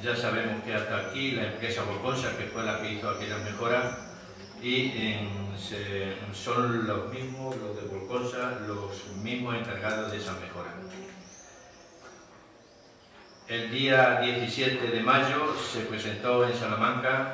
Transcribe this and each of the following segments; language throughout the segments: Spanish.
Ya sabemos que hasta aquí la empresa Volconsa, que fue la que hizo aquellas mejoras, y son los mismos, los de Volconsa, los mismos encargados de esas mejoras. El día 17 de mayo se presentó en Salamanca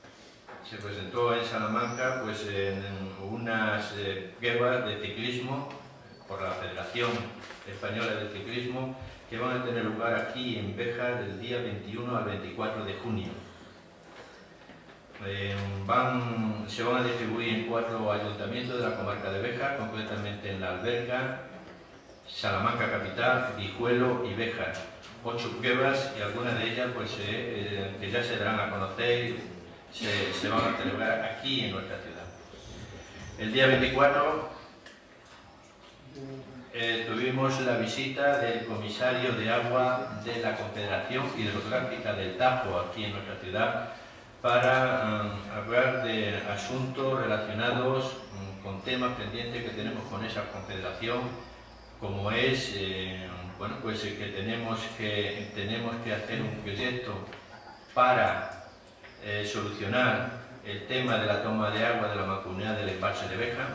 pues, en unas pruebas de ciclismo por la Federación Española de Ciclismo, que van a tener lugar aquí en Béjar del día 21 al 24 de junio. Se van a distribuir en 4 ayuntamientos de la comarca de Béjar, concretamente en La Alberca, Salamanca capital, Guijuelo y Béjar. 8 pruebas, y algunas de ellas pues, que ya se darán a conocer, se van a celebrar aquí en nuestra ciudad. El día 24 tuvimos la visita del comisario de agua de la Confederación Hidrográfica del Tajo aquí en nuestra ciudad para hablar de asuntos relacionados con temas pendientes que tenemos con esa confederación, como es bueno, pues que tenemos que hacer un proyecto para solucionar el tema de la toma de agua de la Mancomunidad del embalse de Béjar,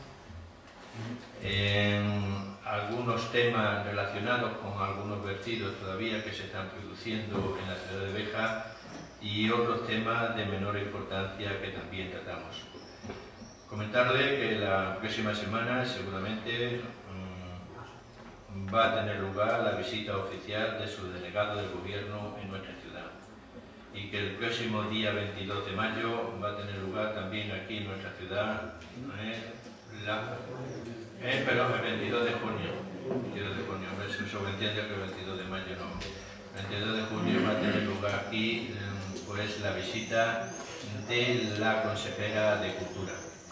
algunos temas relacionados con algunos vertidos todavía que se están produciendo en la ciudad de Béjar y otros temas de menor importancia que también tratamos. Comentarle que la próxima semana seguramente va a tener lugar la visita oficial de su delegado del gobierno en nuestra ciudad y que el próximo día 22 de mayo va a tener lugar también aquí en nuestra ciudad perdón, el 22 de junio, se sobreentiende que el 22 de mayo no. El 22 de junio va a tener lugar aquí pues la visita de la consejera de Cultura.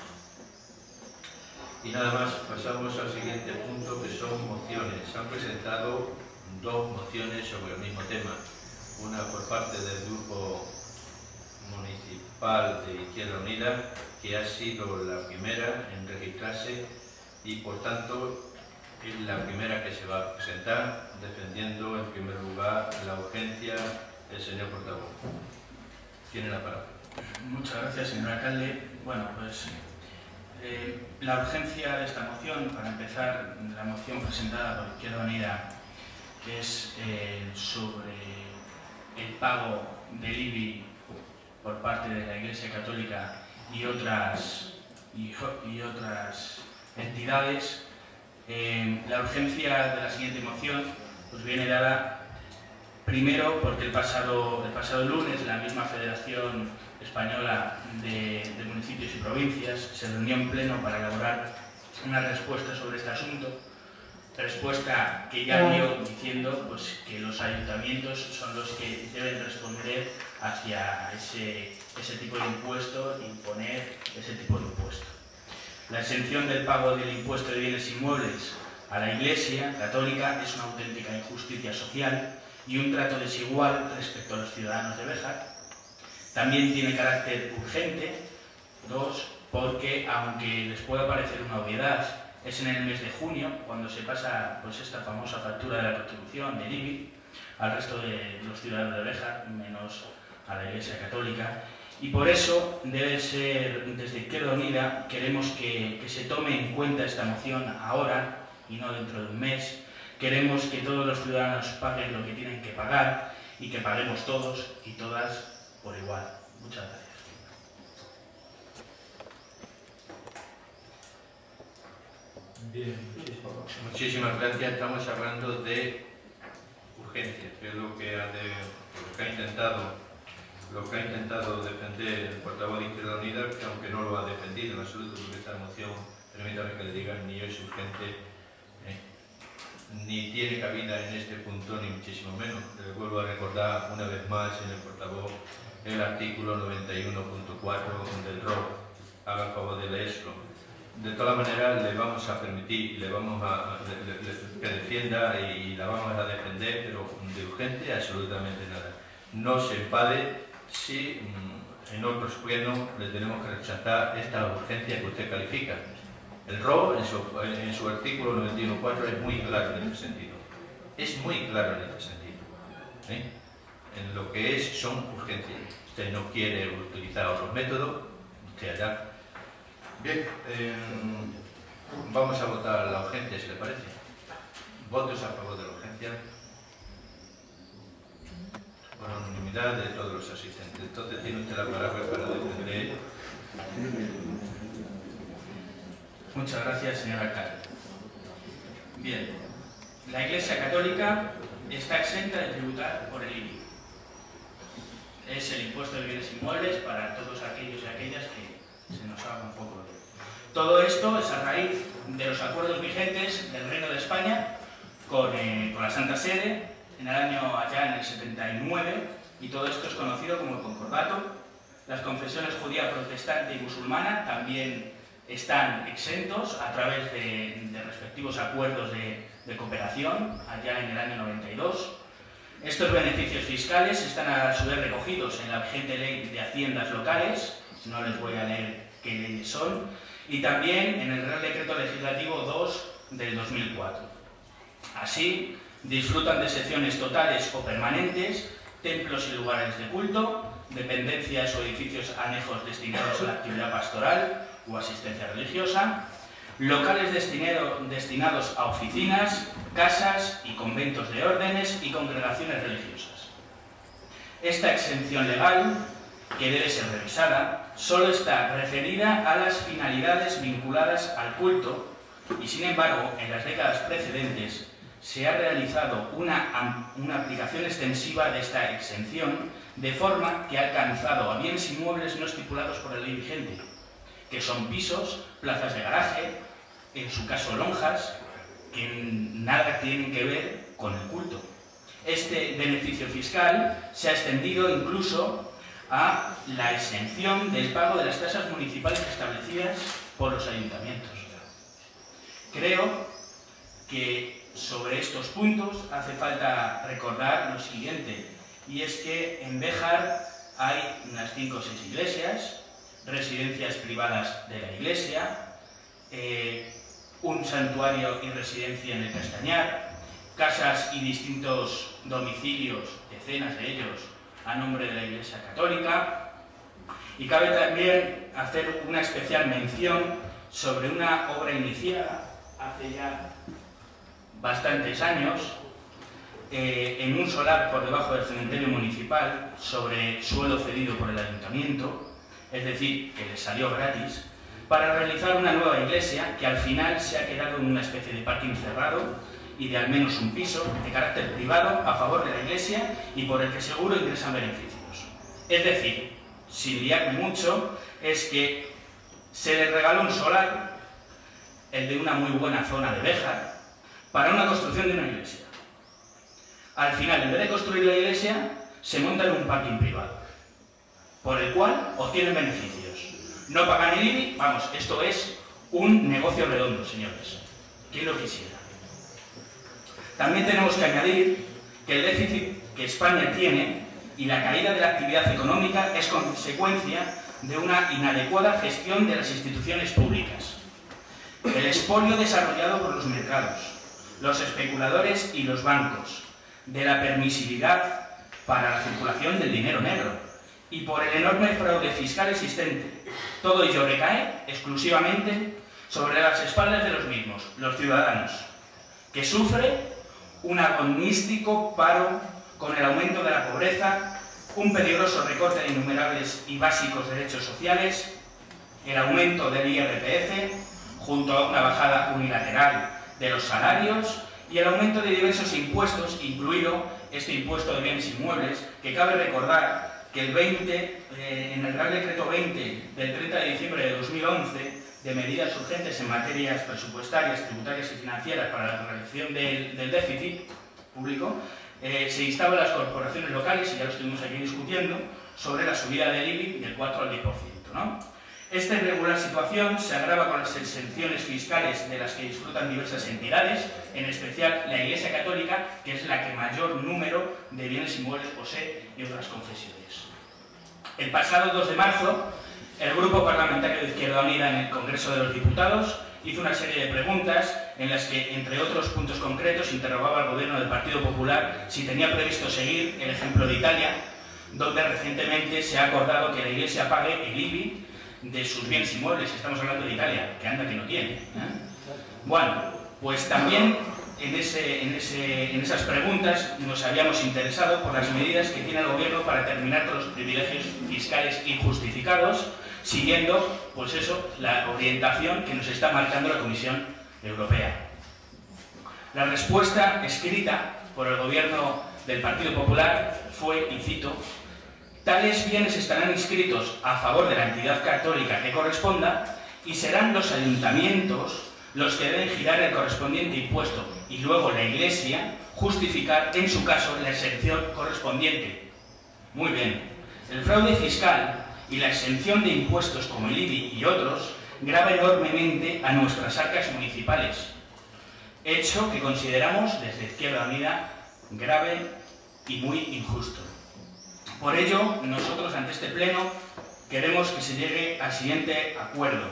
Y nada más, pasamos al siguiente punto, que son mociones. Se han presentado 2 mociones sobre el mismo tema. Una por parte del Grupo Municipal de Izquierda Unida, que ha sido la primera en registrarse y por tanto es la primera que se va a presentar, defendiendo en primer lugar la urgencia del señor portavoz. Tiene la palabra. Muchas gracias, señor alcalde. Bueno, pues la urgencia de esta moción, para empezar, la moción presentada por Izquierda Unida, que es sobre el pago del IBI por parte de la Iglesia Católica y otras entidades. La urgencia de la siguiente moción pues viene dada primero porque el pasado lunes la misma Federación Española de Municipios y Provincias se reunió en pleno para elaborar una respuesta sobre este asunto, respuesta que ya dio diciendo pues, que los ayuntamientos son los que deben responder hacia ese tipo de impuesto, imponer ese tipo de impuesto. La exención del pago del impuesto de bienes inmuebles a la Iglesia Católica es una auténtica injusticia social y un trato desigual respecto a los ciudadanos de Béjar. También tiene carácter urgente, 2, porque aunque les pueda parecer una obviedad, es en el mes de junio cuando se pasa pues, esta famosa factura de la contribución del IBI al resto de los ciudadanos de Béjar, menos a la Iglesia Católica. Y por eso debe ser, desde Izquierda Unida, queremos que se tome en cuenta esta moción ahora y no dentro de un mes. Queremos que todos los ciudadanos paguen lo que tienen que pagar y que paguemos todos y todas por igual. Muchas gracias. Bien, muchísimas gracias. Estamos hablando de urgencia, que es lo que ha intentado defender el portavoz de Izquierda Unida, que aunque no lo ha defendido en absoluto, porque esta moción, permítame que le diga, ni es urgente, ni tiene cabida en este punto, ni muchísimo menos. Vuelvo a recordar una vez más, señor portavoz, el artículo 91.4 del ROC. Haga favor de leerlo. De todas maneras, le vamos a permitir, le vamos a que defienda y la vamos a defender, pero de urgente absolutamente nada. No se enfade si en otros plenos le tenemos que rechazar esta urgencia que usted califica. El ROC, en su artículo 91.4, es muy claro en este sentido. Es muy claro en este sentido. En lo que son urgencias. Usted no quiere utilizar otros métodos, usted allá. Bien, vamos a votar la urgencia, si le parece. ¿Votos a favor de la urgencia? Por unanimidad de todos los asistentes. Entonces tiene usted la palabra para defender. Muchas gracias, señor alcalde. Bien, la Iglesia Católica está exenta de tributar por el IBI. Es el impuesto de bienes inmuebles para todos aquellos y aquellas que se nos haga un poco de... Todo esto es a raíz de los acuerdos vigentes del Reino de España con la Santa Sede en el año allá en el 79, y todo esto es conocido como el Concordato. Las confesiones judía, protestante y musulmana también están exentos a través de respectivos acuerdos de cooperación allá en el año 92. Estos beneficios fiscales están a su vez recogidos en la vigente ley de haciendas locales, no les voy a leer qué leyes son, y también en el Real Decreto Legislativo 2 del 2004. Así, disfrutan de excepciones totales o permanentes, templos y lugares de culto, dependencias o edificios anejos destinados a la actividad pastoral o asistencia religiosa, locales destinados a oficinas, casas y conventos de órdenes y congregaciones religiosas. Esta exención legal, que debe ser revisada, solo está referida a las finalidades vinculadas al culto y, sin embargo, en las décadas precedentes se ha realizado una aplicación extensiva de esta exención, de forma que ha alcanzado a bienes inmuebles no estipulados por la ley vigente, que son pisos, plazas de garaje, en su caso lonjas, que nada tienen que ver con el culto. Este beneficio fiscal se ha extendido incluso a la exención del pago de las tasas municipales establecidas por los ayuntamientos. Creo que sobre estos puntos hace falta recordar lo siguiente, y es que en Béjar hay unas 5 o 6 iglesias, residencias privadas de la iglesia, un santuario y residencia en el Castañar, casas y distintos domicilios, decenas de ellos, a nombre de la Iglesia Católica. Y cabe también hacer una especial mención sobre una obra iniciada hace ya bastantes años, en un solar por debajo del cementerio municipal, sobre suelo cedido por el ayuntamiento, es decir, que les salió gratis, para realizar una nueva iglesia que al final se ha quedado en una especie de parking cerrado y de al menos un piso de carácter privado a favor de la iglesia y por el que seguro ingresan beneficios. Es decir, sin liarme mucho, es que se les regaló un solar, el de una muy buena zona de Béjar, para una construcción de una iglesia. Al final, en vez de construir la iglesia, se montan un parking privado, por el cual obtienen beneficios. No pagan el IBI, vamos, esto es un negocio redondo, señores. ¿Quién lo quisiera? También tenemos que añadir que el déficit que España tiene y la caída de la actividad económica es consecuencia de una inadecuada gestión de las instituciones públicas. El expolio desarrollado por los mercados, los especuladores y los bancos, de la permisividad para la circulación del dinero negro y por el enorme fraude fiscal existente. Todo ello recae exclusivamente sobre las espaldas de los mismos, los ciudadanos, que sufren un agonístico paro con el aumento de la pobreza, un peligroso recorte de innumerables y básicos derechos sociales, el aumento del IRPF, junto a una bajada unilateral de los salarios y el aumento de diversos impuestos, incluido este impuesto de bienes inmuebles, que cabe recordar que en el Real Decreto 20 del 30 de diciembre de 2011, de medidas urgentes en materias presupuestarias, tributarias y financieras para la realización del déficit público, se instaba a las corporaciones locales, y ya lo estuvimos aquí discutiendo, sobre la subida del IBI del 4 al 10%, ¿no? Esta irregular situación se agrava con las exenciones fiscales de las que disfrutan diversas entidades, en especial la Iglesia Católica, que es la que mayor número de bienes inmuebles posee, y otras confesiones. El pasado 2 de marzo, el Grupo Parlamentario de Izquierda Unida en el Congreso de los Diputados hizo una serie de preguntas en las que, entre otros puntos concretos, interrogaba al Gobierno del Partido Popular si tenía previsto seguir el ejemplo de Italia, donde recientemente se ha acordado que la Iglesia pague el IBI de sus bienes inmuebles. Estamos hablando de Italia, que anda que no tiene, ¿eh? Bueno, pues también en esas preguntas nos habíamos interesado por las medidas que tiene el Gobierno para terminar con los privilegios fiscales injustificados, siguiendo, pues eso, la orientación que nos está marcando la Comisión Europea. La respuesta escrita por el Gobierno del Partido Popular fue, y cito, tales bienes estarán inscritos a favor de la entidad católica que corresponda y serán los ayuntamientos los que deben girar el correspondiente impuesto y luego la Iglesia justificar, en su caso, la exención correspondiente. Muy bien. El fraude fiscal y la exención de impuestos como el IBI y otros grava enormemente a nuestras arcas municipales, hecho que consideramos desde Izquierda Unida grave y muy injusto. Por ello, nosotros ante este pleno queremos que se llegue al siguiente acuerdo.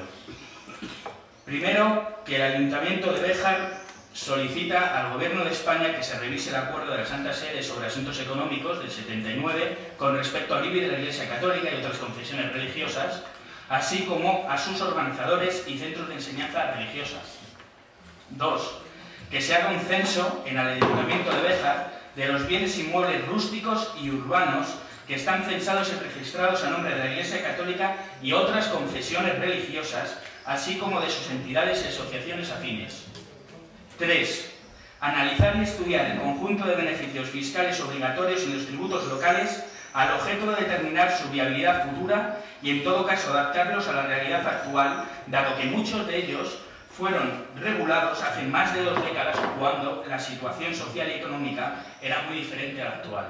Primero, que el Ayuntamiento de Béjar solicita al Gobierno de España que se revise el acuerdo de la Santa Sede sobre asuntos económicos del 79 con respecto al IBI de la Iglesia Católica y otras confesiones religiosas, así como a sus organizadores y centros de enseñanza religiosas. 2. Que se haga un censo en el Ayuntamiento de Béjar de los bienes inmuebles rústicos y urbanos que están censados y registrados a nombre de la Iglesia Católica y otras confesiones religiosas, así como de sus entidades y asociaciones afines. 3. Analizar y estudiar el conjunto de beneficios fiscales obligatorios en los tributos locales al objeto de determinar su viabilidad futura y, en todo caso, adaptarlos a la realidad actual, dado que muchos de ellos fueron regulados hace más de 2 décadas cuando la situación social y económica era muy diferente a la actual.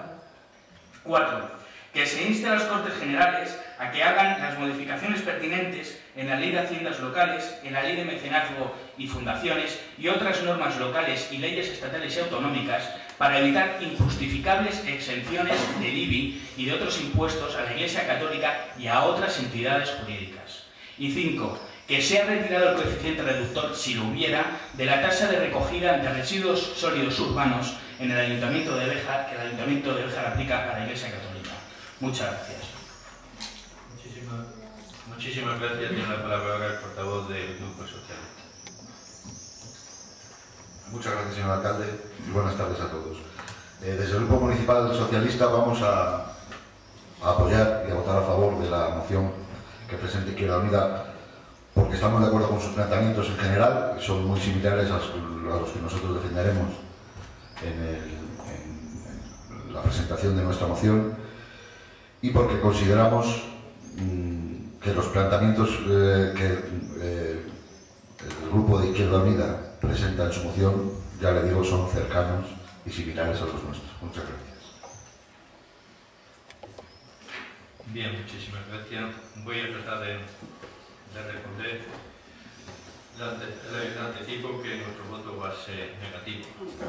4. Que se inste a las Cortes Generales a que hagan las modificaciones pertinentes en la Ley de Haciendas Locales, en la Ley de Mecenazgo y Fundaciones y otras normas locales y leyes estatales y autonómicas para evitar injustificables exenciones del IBI y de otros impuestos a la Iglesia Católica y a otras entidades jurídicas. Y 5. Que sea retirado el coeficiente reductor, si lo hubiera, de la tasa de recogida de residuos sólidos urbanos en el Ayuntamiento de Béjar, que el Ayuntamiento de Béjar aplica a la Iglesia Católica. Muchas gracias. Muchísimas gracias. Tiene la palabra ahora el portavoz del Grupo Socialista. Muchas gracias, señor alcalde, y buenas tardes a todos. Desde el Grupo Municipal Socialista vamos a apoyar y a votar a favor de la moción que presenta Izquierda Unida, porque estamos de acuerdo con sus planteamientos en general, que son muy similares a los que nosotros defenderemos en la presentación de nuestra moción, y porque consideramos que los planteamientos que el Grupo de Izquierda Unida presenta en su moción, ya le digo, son cercanos y similares a los nuestros. Muchas gracias. Bien, muchísimas gracias. Voy a tratar de responder. Le anticipo que nuestro voto va a ser negativo.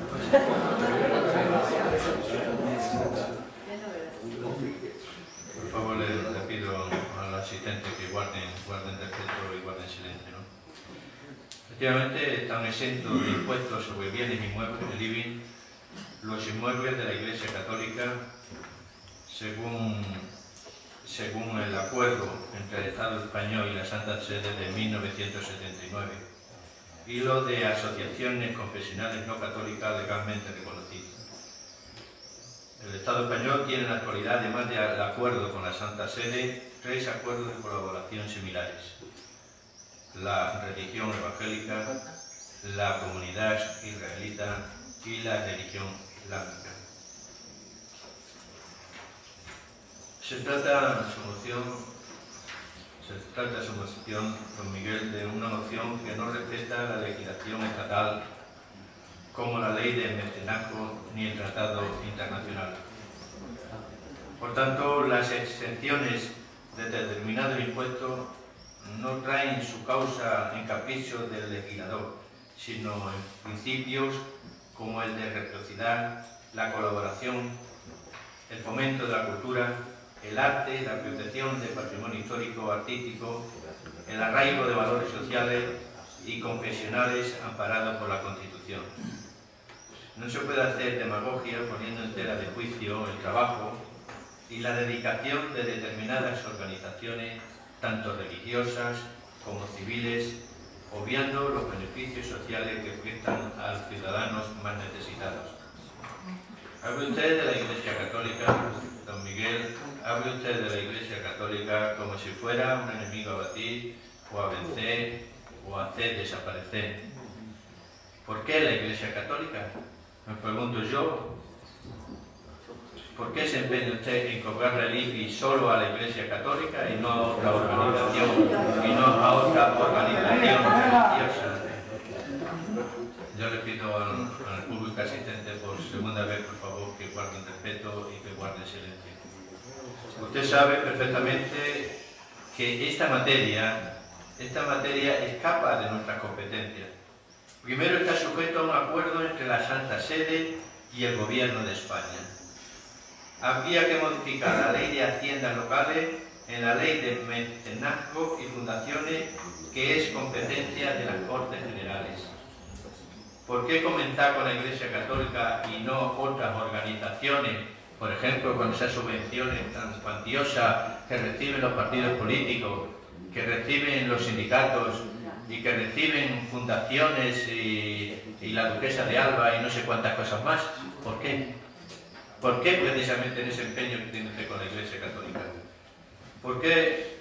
Por favor, le pido al asistente que guarden respeto y guarden silencio, ¿no? Efectivamente, están exentos de impuestos sobre bienes inmuebles, el IBI, los inmuebles de la Iglesia Católica, según el acuerdo entre el Estado español y la Santa Sede de 1979, y lo de asociaciones confesionales no católicas legalmente reconocidas. El Estado español tiene en la actualidad, además del acuerdo con la Santa Sede, 3 acuerdos de colaboración similares: la religión evangélica, la comunidad israelita y la religión islámica. Se trata su moción, don Miguel, de una moción que no respeta la legislación estatal, como la ley de mecenazgo ni el tratado internacional. Por tanto, las exenciones de determinados impuestos no traen su causa en caprichos del legislador, sino en principios como el de reciprocidad, la colaboración, el fomento de la cultura, el arte, la protección del patrimonio histórico, artístico, el arraigo de valores sociales y confesionales amparados por la Constitución. No se puede hacer demagogia poniendo en tela de juicio el trabajo, y la dedicación de determinadas organizaciones, tanto religiosas como civiles, obviando los beneficios sociales que prestan a los ciudadanos más necesitados. Hable usted de la Iglesia Católica, don Miguel, hable usted de la Iglesia Católica como si fuera un enemigo a batir, o a vencer, o a hacer desaparecer. ¿Por qué la Iglesia Católica? Me pregunto yo. ¿Por qué se empeña usted en cobrarle el IBI solo a la Iglesia Católica y no a otra organización, religiosa? Yo le pido al público asistente por segunda vez, por favor, que guarde el respeto y que guarde silencio. Usted sabe perfectamente que esta materia escapa de nuestras competencias. Primero está sujeto a un acuerdo entre la Santa Sede y el Gobierno de España. Habría que modificar la ley de haciendas locales en la ley de mecenazgo y fundaciones, que es competencia de las Cortes Generales. ¿Por qué comenzar con la Iglesia Católica y no otras organizaciones, por ejemplo, con esas subvenciones tan cuantiosas que reciben los partidos políticos, que reciben los sindicatos y que reciben fundaciones y la Duquesa de Alba y no sé cuántas cosas más? ¿Por qué? ¿Por qué precisamente en ese empeño que tiene usted con la Iglesia Católica? ¿Por qué?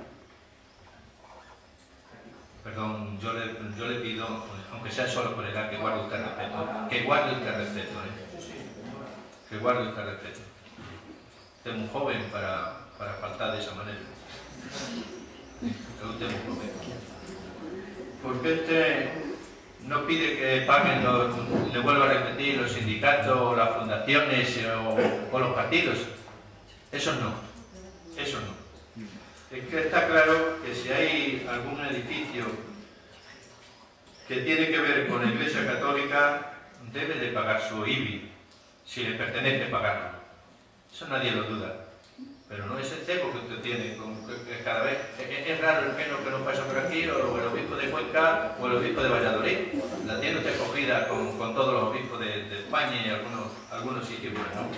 Perdón, yo le pido, aunque sea solo por edad, que guarde usted respeto. Que guarde usted respeto, Que guarde usted respeto. Usted es muy joven para faltar de esa manera. Usted es muy joven. ¿Por qué usted no pide que paguen, le vuelvo a repetir, los sindicatos, las fundaciones o los partidos? Eso no. Eso no. Es que está claro que si hay algún edificio que tiene que ver con la Iglesia Católica, debe de pagar su IBI, si le pertenece pagarlo. Eso nadie lo duda. Pero no es el cebo que usted tiene, que cada vez es raro el menos que no pasa por aquí, o el obispo de Cuenca o el obispo de Valladolid. La tiene usted cogida con todos los obispos de España y algunos sitios buenos.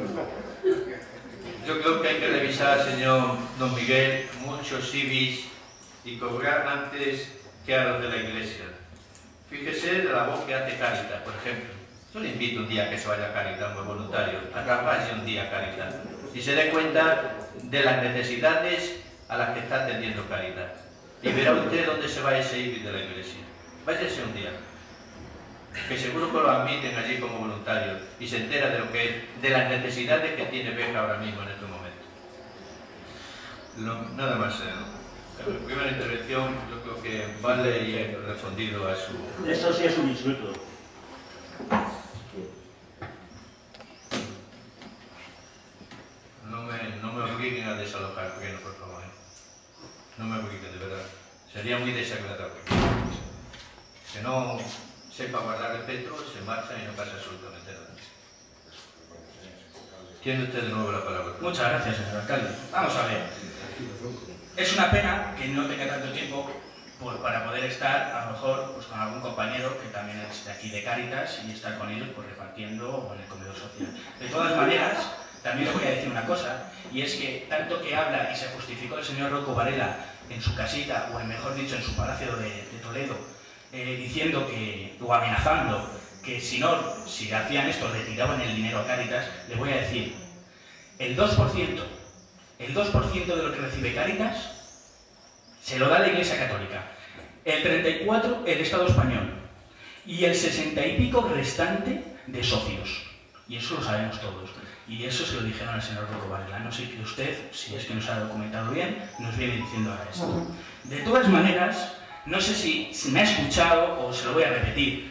Yo creo que hay que revisar, señor don Miguel, muchos IBIs y cobrar antes que a los de la Iglesia. Fíjese de la voz que hace Cáritas, por ejemplo. Yo le invito un día a que se vaya a Cáritas como voluntario, a trabajarse un día a Cáritas y se dé cuenta de las necesidades a las que está atendiendo Cáritas. Y verá usted dónde se va ese IBI de la Iglesia. Váyase un día, que seguro que lo admiten allí como voluntario y se entera de lo que es, de las necesidades que tiene Beja ahora mismo en estos momentos. Nada más. En la primera intervención yo creo que vale y he respondido a su... Eso sí es un insulto. No me obliguen a desalojar, Pleno, por favor. No me obliguen, de verdad. Sería muy desagradable. Que no sepa guardar respeto, se marcha y no pasa absolutamente nada. Tiene usted de nuevo la palabra. Muchas gracias, señor alcalde. Vamos a ver. Es una pena que no tenga tanto tiempo para poder estar, a lo mejor, pues, con algún compañero que también es de aquí de Cáritas y estar con ellos pues, repartiendo en el comedor social. De todas maneras, también le voy a decir una cosa, y es que tanto que habla y se justificó el señor Rocco Varela en su casita, o mejor dicho, en su palacio de Toledo, diciendo que, o amenazando que si hacían esto retiraban el dinero a Cáritas, le voy a decir, el 2% de lo que recibe Cáritas se lo da la Iglesia Católica, el 34% el Estado español y el 60 y pico restante de socios. Y eso lo sabemos todos. Y eso se lo dijeron al señor Rocco Varela. No sé que usted, si es que nos ha documentado bien, nos viene diciendo ahora esto. De todas maneras, no sé si me ha escuchado o se lo voy a repetir.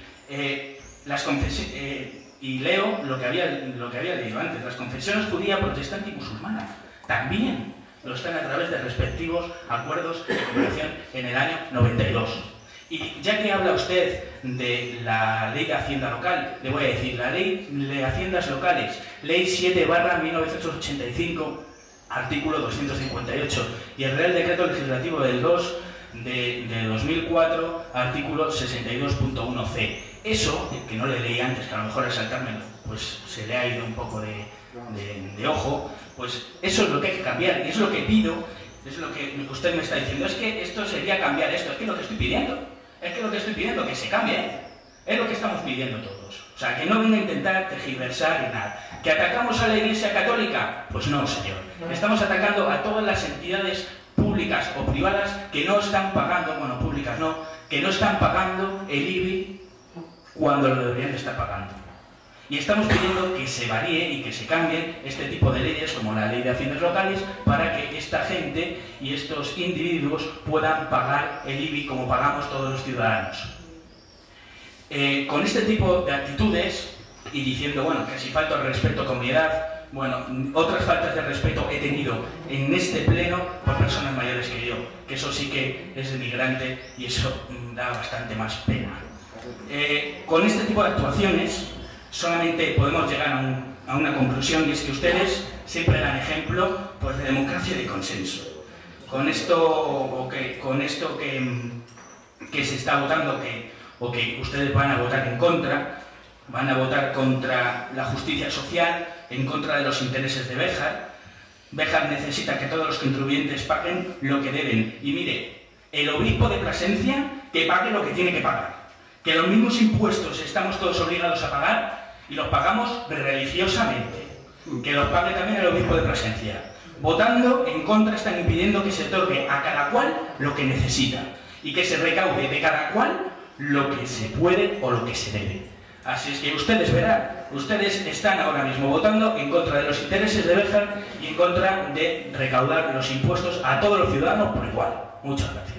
Y leo lo que había leído antes. Las confesiones judía, protestante y musulmana también lo están a través de respectivos acuerdos de cooperación en el año 92. Y ya que habla usted de la ley de Hacienda local, le voy a decir, la ley de Haciendas locales, ley 7/1985, artículo 258, y el Real Decreto Legislativo del 2 de 2004, artículo 62.1c. Eso, que no le leí antes, que a lo mejor al saltármelo, pues se le ha ido un poco de ojo, Pues eso es lo que hay que cambiar y es lo que pido, es lo que usted me está diciendo, es que esto sería cambiar esto, es que lo que estoy pidiendo, que se cambie, es lo que estamos pidiendo todos. O sea, que no venga a intentar tergiversar y nada. ¿Que atacamos a la Iglesia Católica? Pues no, señor. Estamos atacando a todas las entidades públicas o privadas que no están pagando, bueno, públicas no, que no están pagando el IBI cuando lo deberían de estar pagando. Y estamos pidiendo que se varíe y que se cambien este tipo de leyes, como la ley de haciendas locales, para que esta gente y estos individuos puedan pagar el IBI como pagamos todos los ciudadanos. Con este tipo de actitudes, y diciendo, bueno, que si falta el respeto con mi edad, bueno, otras faltas de respeto he tenido en este pleno por personas mayores que yo, que eso sí que es denigrante y eso da bastante más pena. Con este tipo de actuaciones solamente podemos llegar a una conclusión, y es que ustedes siempre dan ejemplo pues, de democracia y de consenso. Con esto que se está votando, o que ustedes van a votar en contra, van a votar contra la justicia social, en contra de los intereses de Béjar. Béjar necesita que todos los contribuyentes paguen lo que deben. Y mire, el obispo de Plasencia que pague lo que tiene que pagar. Que los mismos impuestos estamos todos obligados a pagar y los pagamos religiosamente. Que los pague también el obispo de Plasencia. Votando en contra están impidiendo que se otorgue a cada cual lo que necesita y que se recaude de cada cual lo que se puede o lo que se debe. Así es que ustedes verán, ustedes están ahora mismo votando en contra de los intereses de Béjar y en contra de recaudar los impuestos a todos los ciudadanos por igual. Muchas gracias.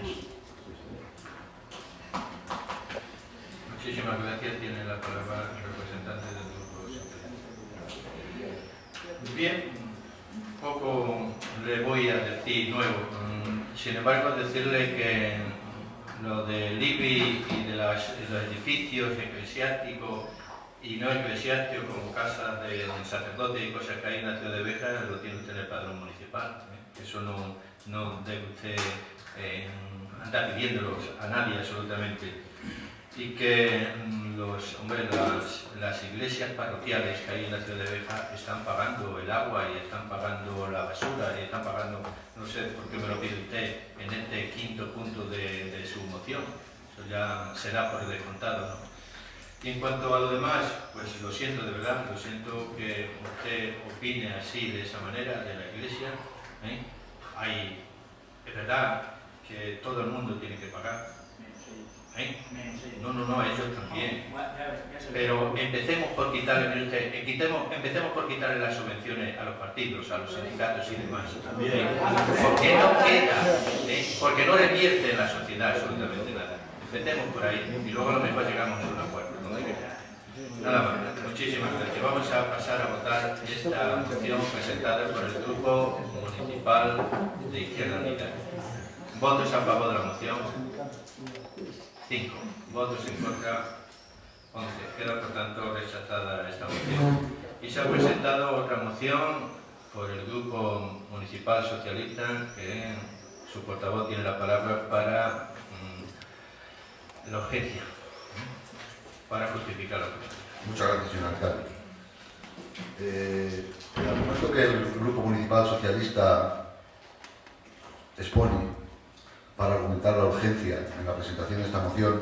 Muchísimas gracias. Tiene la palabra el representante del Grupo Socialista. Bien, poco le voy a decir nuevo. Sin embargo, decirle que lo del IBI y de los edificios eclesiásticos y no eclesiásticos como casas de sacerdotes y cosas que hay en la ciudad de Béjar lo tiene usted en el padrón municipal. Eso no debe usted andar pidiéndolos a nadie absolutamente. Y que las iglesias parroquiales que hay en la ciudad de Béjar están pagando el agua y están pagando la basura y están pagando, no sé por qué me lo pide usted en este quinto punto de su moción. Eso ya será por descontado, ¿no? Y en cuanto a lo demás, pues lo siento de verdad, lo siento que usted opine así, de esa manera, de la iglesia. Es verdad que todo el mundo tiene que pagar. No, ellos también. Pero empecemos por quitarle las subvenciones a los partidos, a los sindicatos y demás. Porque no queda, porque no revierte en la sociedad absolutamente nada. Empecemos por ahí y luego a lo mejor llegamos a un acuerdo. Nada más, muchísimas gracias. Vamos a pasar a votar esta moción presentada por el Grupo Municipal de Izquierda Unida. ¿Votos a favor de la moción? 5. Votos en contra, 11. Queda por tanto rechazada esta moción. Y se ha presentado otra moción por el Grupo Municipal Socialista, que su portavoz tiene la palabra para la urgencia, para justificar la urgencia. Muchas gracias, señor alcalde. El argumento que el Grupo Municipal Socialista expone para argumentar la urgencia en la presentación de esta moción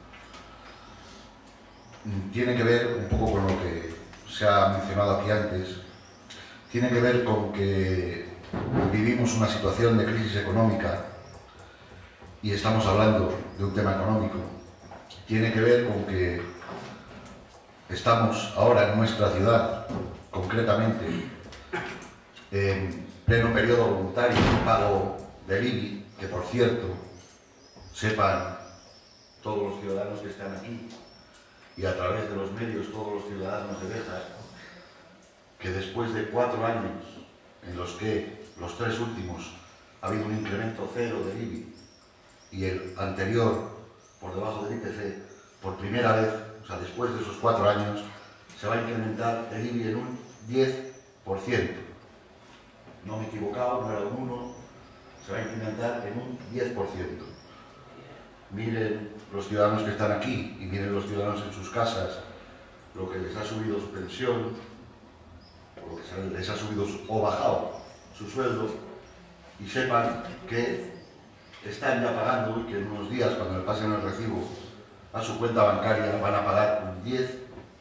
tiene que ver un poco con lo que se ha mencionado aquí antes. Tiene que ver con que vivimos una situación de crisis económica y estamos hablando de un tema económico. Tiene que ver con que estamos ahora en nuestra ciudad, concretamente, en pleno periodo voluntario de pago del IBI, que por cierto, sepan todos los ciudadanos que están aquí y a través de los medios todos los ciudadanos de Béjar, que después de 4 años en los que los 3 últimos ha habido un incremento cero del IBI y el anterior por debajo del IPC, por primera vez, o sea, después de esos 4 años, se va a incrementar el IBI en un 10%. No me he equivocado, no era un 1%, se va a incrementar en un 10%. Miren los ciudadanos que están aquí y miren los ciudadanos en sus casas lo que les ha subido su pensión, por lo que se les ha subido o bajado su sueldo, y sepan que están ya pagando y que en unos días, cuando le pasen el recibo a su cuenta bancaria, van a pagar un 10%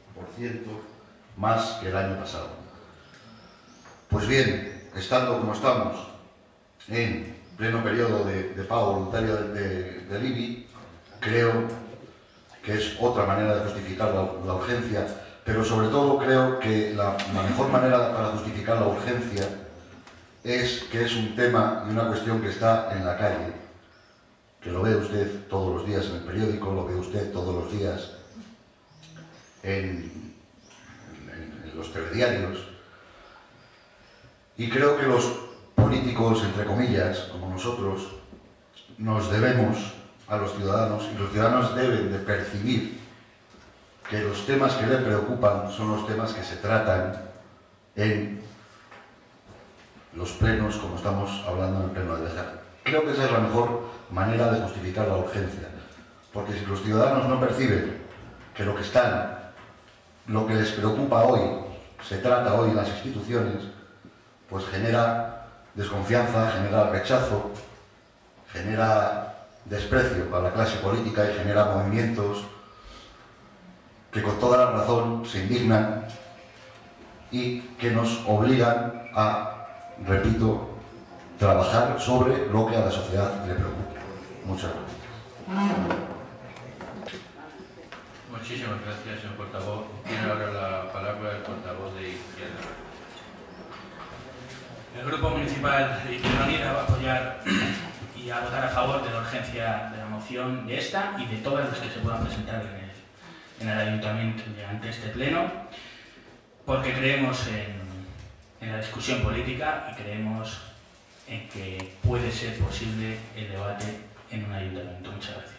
más que el año pasado. Pues bien, estando como estamos en pleno periodo de pago voluntario del IBI, creo que es otra manera de justificar la urgencia, pero sobre todo creo que la mejor manera para justificar la urgencia es que es un tema y una cuestión que está en la calle, que lo ve usted todos los días en el periódico, lo ve usted todos los días en los telediarios, y creo que los políticos, entre comillas, como nosotros, nos debemos a los ciudadanos, y los ciudadanos deben de percibir que los temas que le preocupan son los temas que se tratan en los plenos, como estamos hablando en el pleno de Bejar. Creo que esa es la mejor manera de justificar la urgencia, porque si los ciudadanos no perciben que lo que les preocupa hoy, se trata hoy en las instituciones, pues genera desconfianza, genera rechazo, genera desprecio para la clase política y genera movimientos que con toda la razón se indignan y que nos obligan a, repito, trabajar sobre lo que a la sociedad le preocupa. Muchas gracias. Muchísimas gracias, señor portavoz. Tiene ahora la palabra el portavoz de Izquierda. El Grupo Municipal de Izquierda Unida va a apoyar y a votar a favor de la urgencia de la moción de esta y de todas las que se puedan presentar en el Ayuntamiento ante este pleno, porque creemos en la discusión política y creemos en que puede ser posible el debate en un ayuntamiento. Muchas gracias.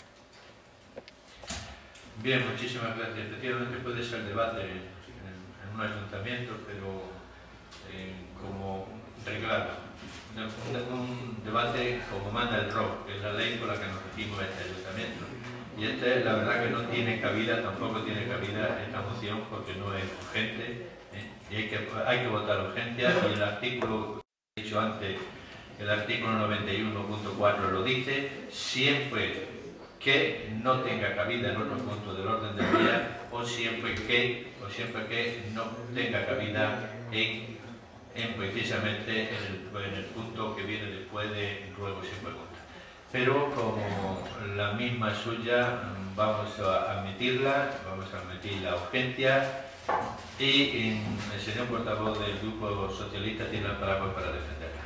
Bien, muchísimas gracias. Efectivamente puede ser debate en un ayuntamiento, pero como reglado. Un debate como manda el ROC, que es la ley con la que nos regimos este ayuntamiento. Y la verdad que no tiene cabida, tampoco tiene cabida esta moción porque no es urgente, y hay que votar urgencia, y el artículo, he dicho antes, el artículo 91.4 lo dice, siempre que no tenga cabida en otro punto del orden del día o siempre que no tenga cabida precisamente en el punto que viene después de ruegos y preguntas. Pero como la misma suya, vamos a admitirla, vamos a admitir la urgencia, y el señor portavoz del Grupo Socialista tiene la palabra para defenderla.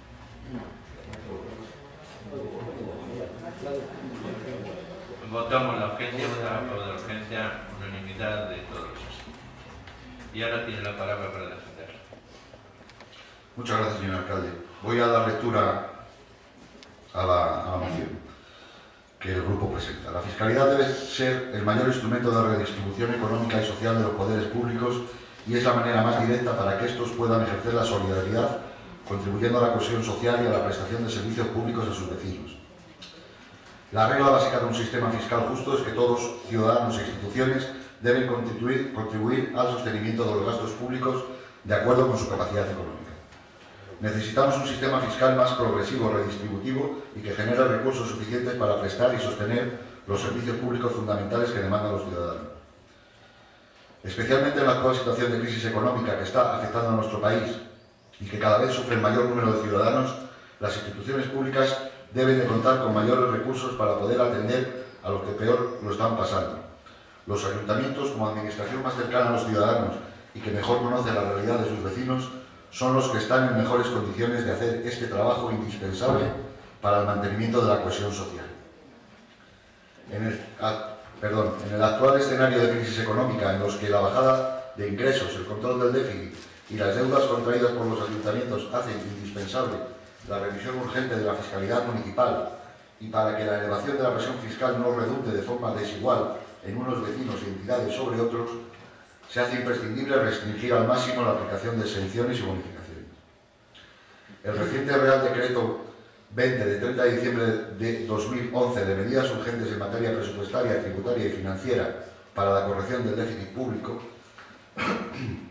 Votamos la urgencia, votamos a favor de la urgencia, unanimidad de todos. Y ahora tiene la palabra para defenderla. Muchas gracias, señor alcalde. Voy a dar lectura a la moción que el grupo presenta. La fiscalidad debe ser el mayor instrumento de redistribución económica y social de los poderes públicos y es la manera más directa para que estos puedan ejercer la solidaridad, contribuyendo a la cohesión social y a la prestación de servicios públicos a sus vecinos. La regla básica de un sistema fiscal justo es que todos, ciudadanos e instituciones, deben contribuir al sostenimiento de los gastos públicos de acuerdo con su capacidad económica. Necesitamos un sistema fiscal más progresivo, redistributivo y que genere recursos suficientes para prestar y sostener los servicios públicos fundamentales que demandan los ciudadanos. Especialmente en la actual situación de crisis económica que está afectando a nuestro país y que cada vez sufre el mayor número de ciudadanos, las instituciones públicas deben de contar con mayores recursos para poder atender a los que peor lo están pasando. Los ayuntamientos, como administración más cercana a los ciudadanos y que mejor conoce la realidad de sus vecinos, son los que están en mejores condiciones de hacer este trabajo indispensable para el mantenimiento de la cohesión social. En el actual escenario de crisis económica, en los que la bajada de ingresos, el control del déficit y las deudas contraídas por los ayuntamientos hacen indispensable la revisión urgente de la fiscalidad municipal y para que la elevación de la presión fiscal no redunde de forma desigual en unos vecinos y entidades sobre otros, se hace imprescindible restringir al máximo la aplicación de exenciones y bonificaciones. El reciente Real Decreto 20 de 30 de diciembre de 2011 de medidas urgentes en materia presupuestaria, tributaria y financiera para la corrección del déficit público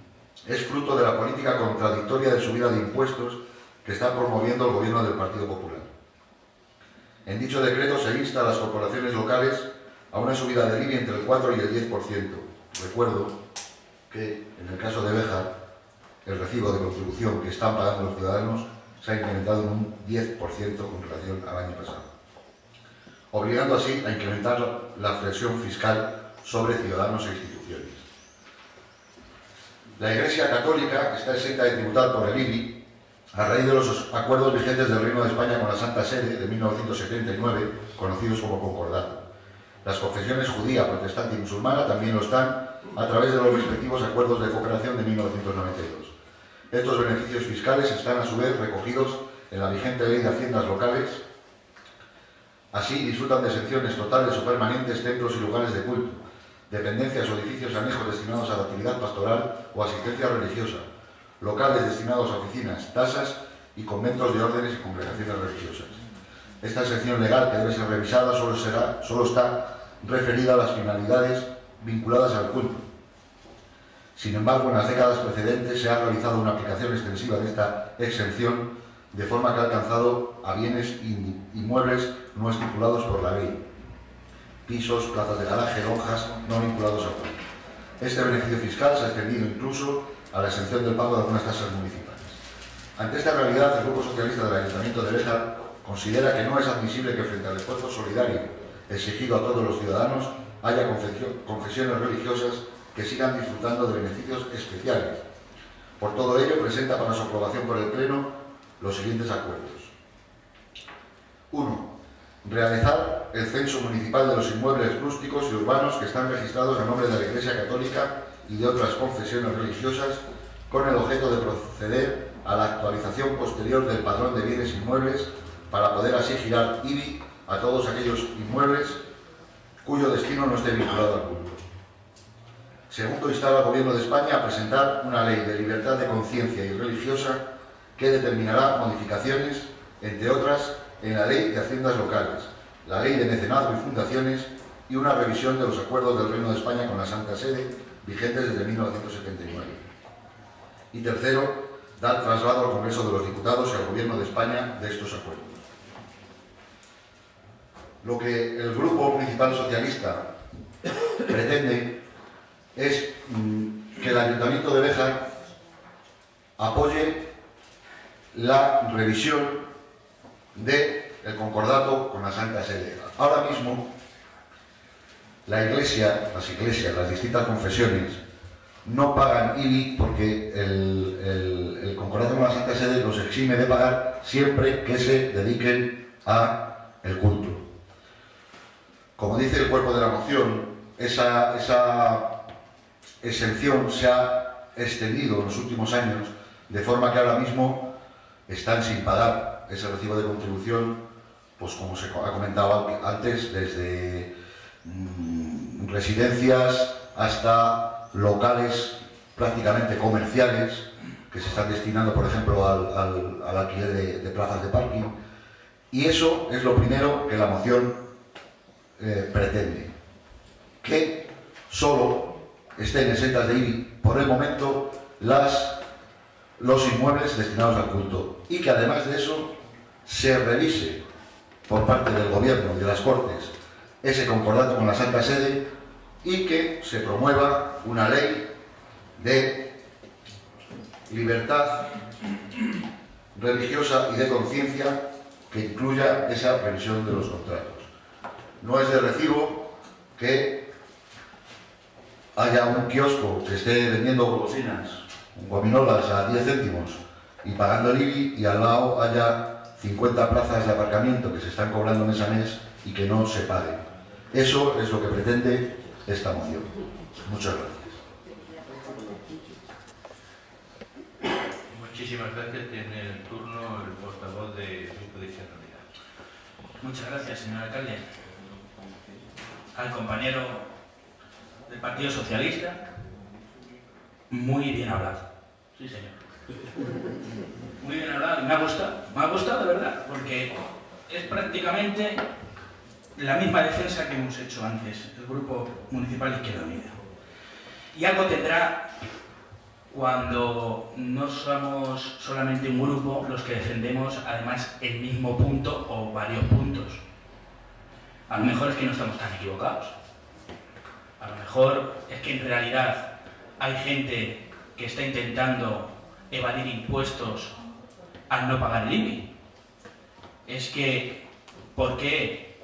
es fruto de la política contradictoria de subida de impuestos que está promoviendo el gobierno del Partido Popular. En dicho decreto se insta a las corporaciones locales a una subida del IBI entre el 4 y el 10%. Recuerdo que, en el caso de Béjar, el recibo de contribución que están pagando los ciudadanos se ha incrementado en un 10% con relación al año pasado, obligando así a incrementar la presión fiscal sobre ciudadanos e instituciones. La Iglesia Católica está exenta de tributar por el IBI a raíz de los acuerdos vigentes del Reino de España con la Santa Sede de 1979, conocidos como concordato. Las confesiones judía, protestante y musulmana también lo están a través de los respectivos acuerdos de cooperación de 1992. Estos beneficios fiscales están a su vez recogidos en la vigente Ley de Haciendas Locales. Así disfrutan de exenciones totales o permanentes templos y lugares de culto, dependencias o edificios anejos destinados a la actividad pastoral o asistencia religiosa, locales destinados a oficinas, tasas y conventos de órdenes y congregaciones religiosas. Esta exención legal, que debe ser revisada, solo está referida a las finalidades vinculadas al culto. Sin embargo, en las décadas precedentes se ha realizado una aplicación extensiva de esta exención, de forma que ha alcanzado a bienes inmuebles no estipulados por la ley: pisos, plazas de garaje, lonjas no vinculados al culto. Este beneficio fiscal se ha extendido incluso a la exención del pago de algunas tasas municipales. Ante esta realidad, el Grupo Socialista del Ayuntamiento de Béjar considera que no es admisible que, frente al esfuerzo solidario exigido a todos los ciudadanos, haya confesiones religiosas que sigan disfrutando de beneficios especiales. Por todo ello, presenta para su aprobación por el Pleno los siguientes acuerdos. 1. Realizar el censo municipal de los inmuebles rústicos y urbanos que están registrados a nombre de la Iglesia Católica y de otras confesiones religiosas, con el objeto de proceder a la actualización posterior del padrón de bienes inmuebles para poder así girar IBI a todos aquellos inmuebles cuyo destino no esté vinculado al culto. Segundo, instar al Gobierno de España a presentar una ley de libertad de conciencia y religiosa que determinará modificaciones, entre otras, en la Ley de Haciendas Locales, la Ley de Mecenazgo y Fundaciones y una revisión de los acuerdos del Reino de España con la Santa Sede, vigentes desde 1979. Y tercero, dar traslado al Congreso de los Diputados y al Gobierno de España de estos acuerdos. Lo que el Grupo Municipal Socialista pretende es que el Ayuntamiento de Béjar apoye la revisión del concordato con la Santa Sede. Ahora mismo, las iglesias, las distintas confesiones, no pagan IBI porque el concordato con la Santa Sede los exime de pagar siempre que se dediquen al culto. Como dice el cuerpo de la moción, esa exención se ha extendido en los últimos años, de forma que ahora mismo están sin pagar ese recibo de contribución, pues como se ha comentado antes, desde residencias hasta locales prácticamente comerciales que se están destinando, por ejemplo, al alquiler de plazas de parking. Y eso es lo primero que la moción pretende, que solo estén exentas de IBI por el momento los inmuebles destinados al culto, y que además de eso se revise por parte del Gobierno y de las Cortes ese concordato con la Santa Sede y que se promueva una ley de libertad religiosa y de conciencia que incluya esa revisión de los contratos. No es de recibo que haya un kiosco que esté vendiendo golosinas, gominolas a 10 céntimos y pagando el IBI, y al lado haya 50 plazas de aparcamiento que se están cobrando mes a mes y que no se paguen. Eso es lo que pretende esta moción. Muchas gracias. Muchísimas gracias. Tiene el turno el portavoz de Grupo de Izquierda Unida. Muchas gracias, señor alcalde. Al compañero del Partido Socialista, muy bien hablado. Sí, señor. Muy bien hablado y me ha gustado de verdad, porque es prácticamente la misma defensa que hemos hecho antes el Grupo Municipal Izquierda Unida. Y algo tendrá cuando no somos solamente un grupo los que defendemos además el mismo punto o varios puntos. A lo mejor es que no estamos tan equivocados. A lo mejor es que en realidad hay gente que está intentando evadir impuestos al no pagar el IBI. Es que, ¿por qué?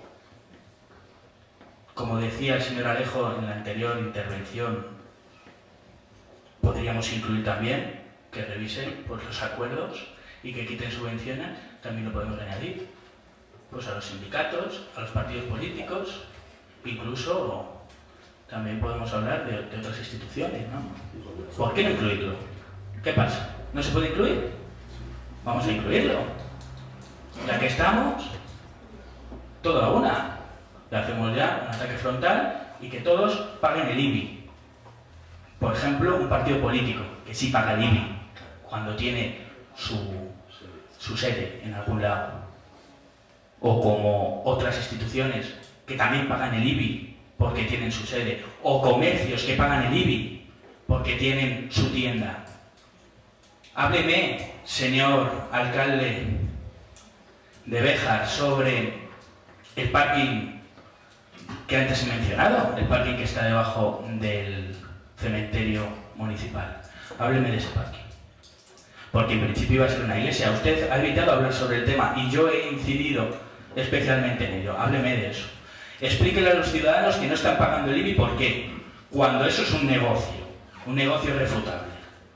Como decía el señor Alejo en la anterior intervención, podríamos incluir también que revisen pues, los acuerdos y que quiten subvenciones, también lo podemos añadir pues, a los sindicatos, a los partidos políticos, incluso también podemos hablar de otras instituciones, ¿no? ¿Por qué no incluirlo? ¿Qué pasa? ¿No se puede incluir? Vamos a incluirlo. Ya que estamos, todo a una. Le hacemos ya un ataque frontal y que todos paguen el IBI. Por ejemplo, un partido político que sí paga el IBI cuando tiene su sede en algún lado. O como otras instituciones que también pagan el IBI porque tienen su sede. O comercios que pagan el IBI porque tienen su tienda. Hábleme, señor alcalde de Béjar, sobre el parking que antes he mencionado, el parking que está debajo del cementerio municipal. Hábleme de ese parking. Porque en principio iba a ser una iglesia. Usted ha evitado hablar sobre el tema y yo he incidido especialmente en ello. Hábleme de eso. Explíquele a los ciudadanos que no están pagando el IBI por qué. Cuando eso es un negocio irrefutable.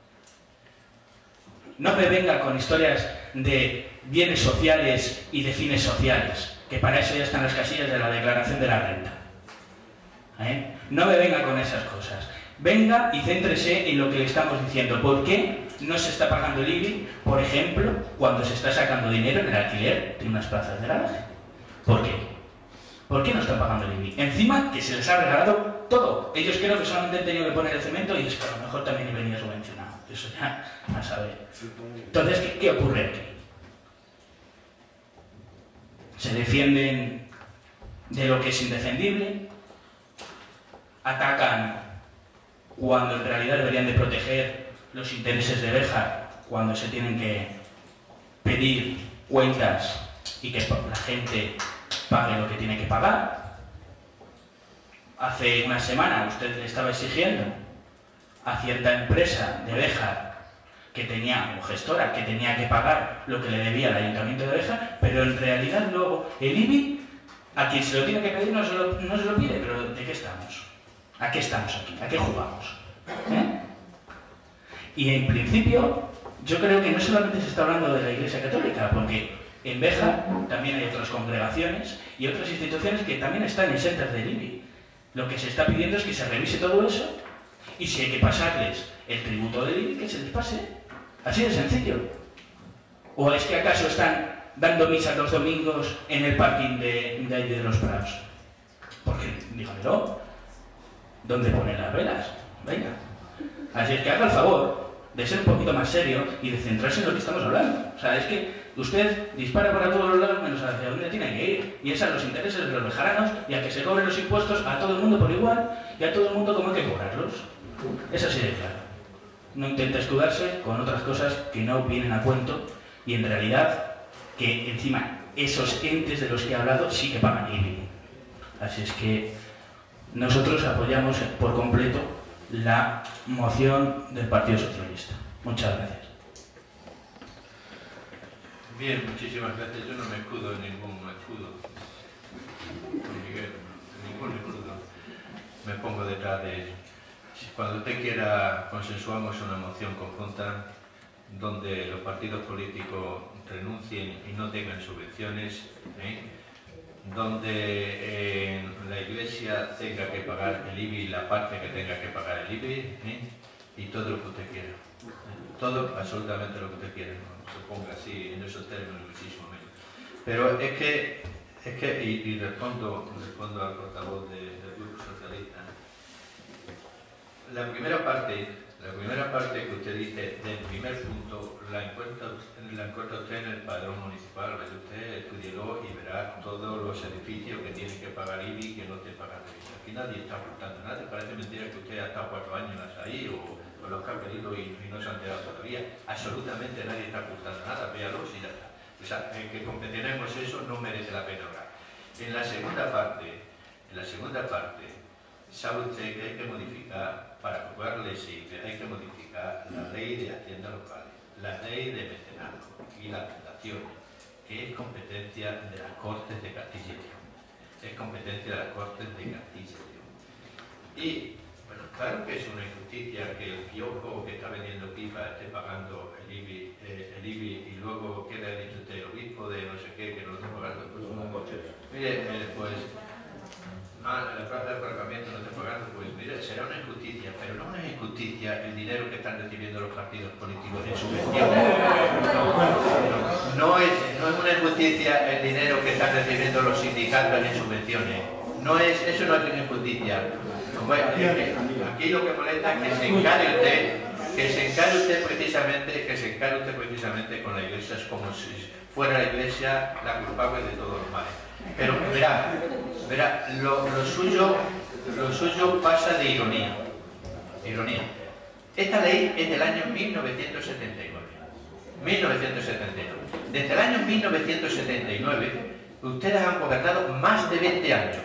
No me venga con historias de bienes sociales y de fines sociales, que para eso ya están las casillas de la declaración de la renta. No me venga con esas cosas. Venga y céntrese en lo que le estamos diciendo. ¿Por qué no se está pagando el IBI, por ejemplo, cuando se está sacando dinero en el alquiler de unas plazas de garaje? ¿Por qué? ¿Por qué no están pagando el IBI? Encima que se les ha regalado todo. Ellos creo que solamente han tenido que poner el cemento y es que a lo mejor también venía subvencionado. Eso ya a saber. Entonces, ¿qué ocurre aquí? Se defienden de lo que es indefendible, atacan cuando en realidad deberían de proteger los intereses de Béjar, cuando se tienen que pedir cuentas y que la gente pague lo que tiene que pagar. Hace una semana usted le estaba exigiendo a cierta empresa de Béjar que tenía, o gestora, que tenía que pagar lo que le debía al Ayuntamiento de Béjar, pero en realidad luego el IBI, a quien se lo tiene que pedir no se lo pide, pero ¿de qué estamos? ¿A qué estamos aquí? ¿A qué jugamos? Y en principio, yo creo que no solamente se está hablando de la Iglesia Católica, porque en Béjar también hay otras congregaciones y otras instituciones que también están exentas del IBI. Lo que se está pidiendo es que se revise todo eso y si hay que pasarles el tributo del IBI, que se les pase. Así de sencillo. ¿O es que acaso están dando misas los domingos en el parking de los Prados? Porque, dígamelo, ¿dónde ponen las velas? Venga. Así es que haga el favor de ser un poquito más serio y de centrarse en lo que estamos hablando. O sea, es que usted dispara para todos los lados menos hacia donde tiene que ir. Y es a los intereses de los bejaranos y a que se cobren los impuestos a todo el mundo por igual y a todo el mundo como hay que cobrarlos. Es así de claro. No intenta escudarse con otras cosas que no vienen a cuento y en realidad que encima esos entes de los que he hablado sí que pagan IBI. Así es que nosotros apoyamos por completo la moción del Partido Socialista. Muchas gracias. Bien, muchísimas gracias. Yo no me escudo en ningún escudo. Con Miguel, en ningún escudo. Me pongo detrás de ello. Cuando usted quiera, consensuamos una moción conjunta donde los partidos políticos renuncien y no tengan subvenciones, donde la Iglesia tenga que pagar el IBI, la parte que tenga que pagar el IBI, y todo lo que usted quiera. Todo, absolutamente lo que usted quiera. No se ponga así en esos términos muchísimo menos. Pero es que y respondo al portavoz del Grupo Socialista. La primera parte que usted dice del primer punto, la encuentra usted en el padrón municipal. Vaya usted, estudielo y verá todos los edificios que tienen que pagar IBI y que no te pagan IBI. Aquí nadie está ocultando nada. Parece mentira que usted ha estado 4 años ahí o pues los que han pedido y no se han enterado todavía. Absolutamente nadie está ocultando nada, véalos y ya está. O sea, que completenemos eso no merece la pena hablar. En la segunda parte, sabe usted que hay que modificar, para jugarle simple, hay que modificar la ley de Hacienda Local, la ley de mecenazgo y las fundaciones, que es competencia de las Cortes de Castilla y León. Es competencia de las Cortes de Castilla y León. Y, bueno, claro que es una injusticia que el piojo que está vendiendo pipa esté pagando el IBI y luego, ¿qué le ha dicho usted? El obispo de no sé qué, que no está pagando pues un coche. Mire, pues, la plaza de aparcamiento no está pagando, pues mire, será una injusticia, pero no es injusticia el dinero que están recibiendo los partidos políticos en subvenciones. No es una injusticia el dinero que están recibiendo los sindicatos en subvenciones. Eso no es una injusticia. Aquí lo que molesta es que se encare usted precisamente con la Iglesia, es como si fuera la Iglesia la culpable de todos los males. Pero verá, lo suyo pasa de ironía. Esta ley es del año 1979. Desde el año 1979 ustedes han gobernado más de 20 años.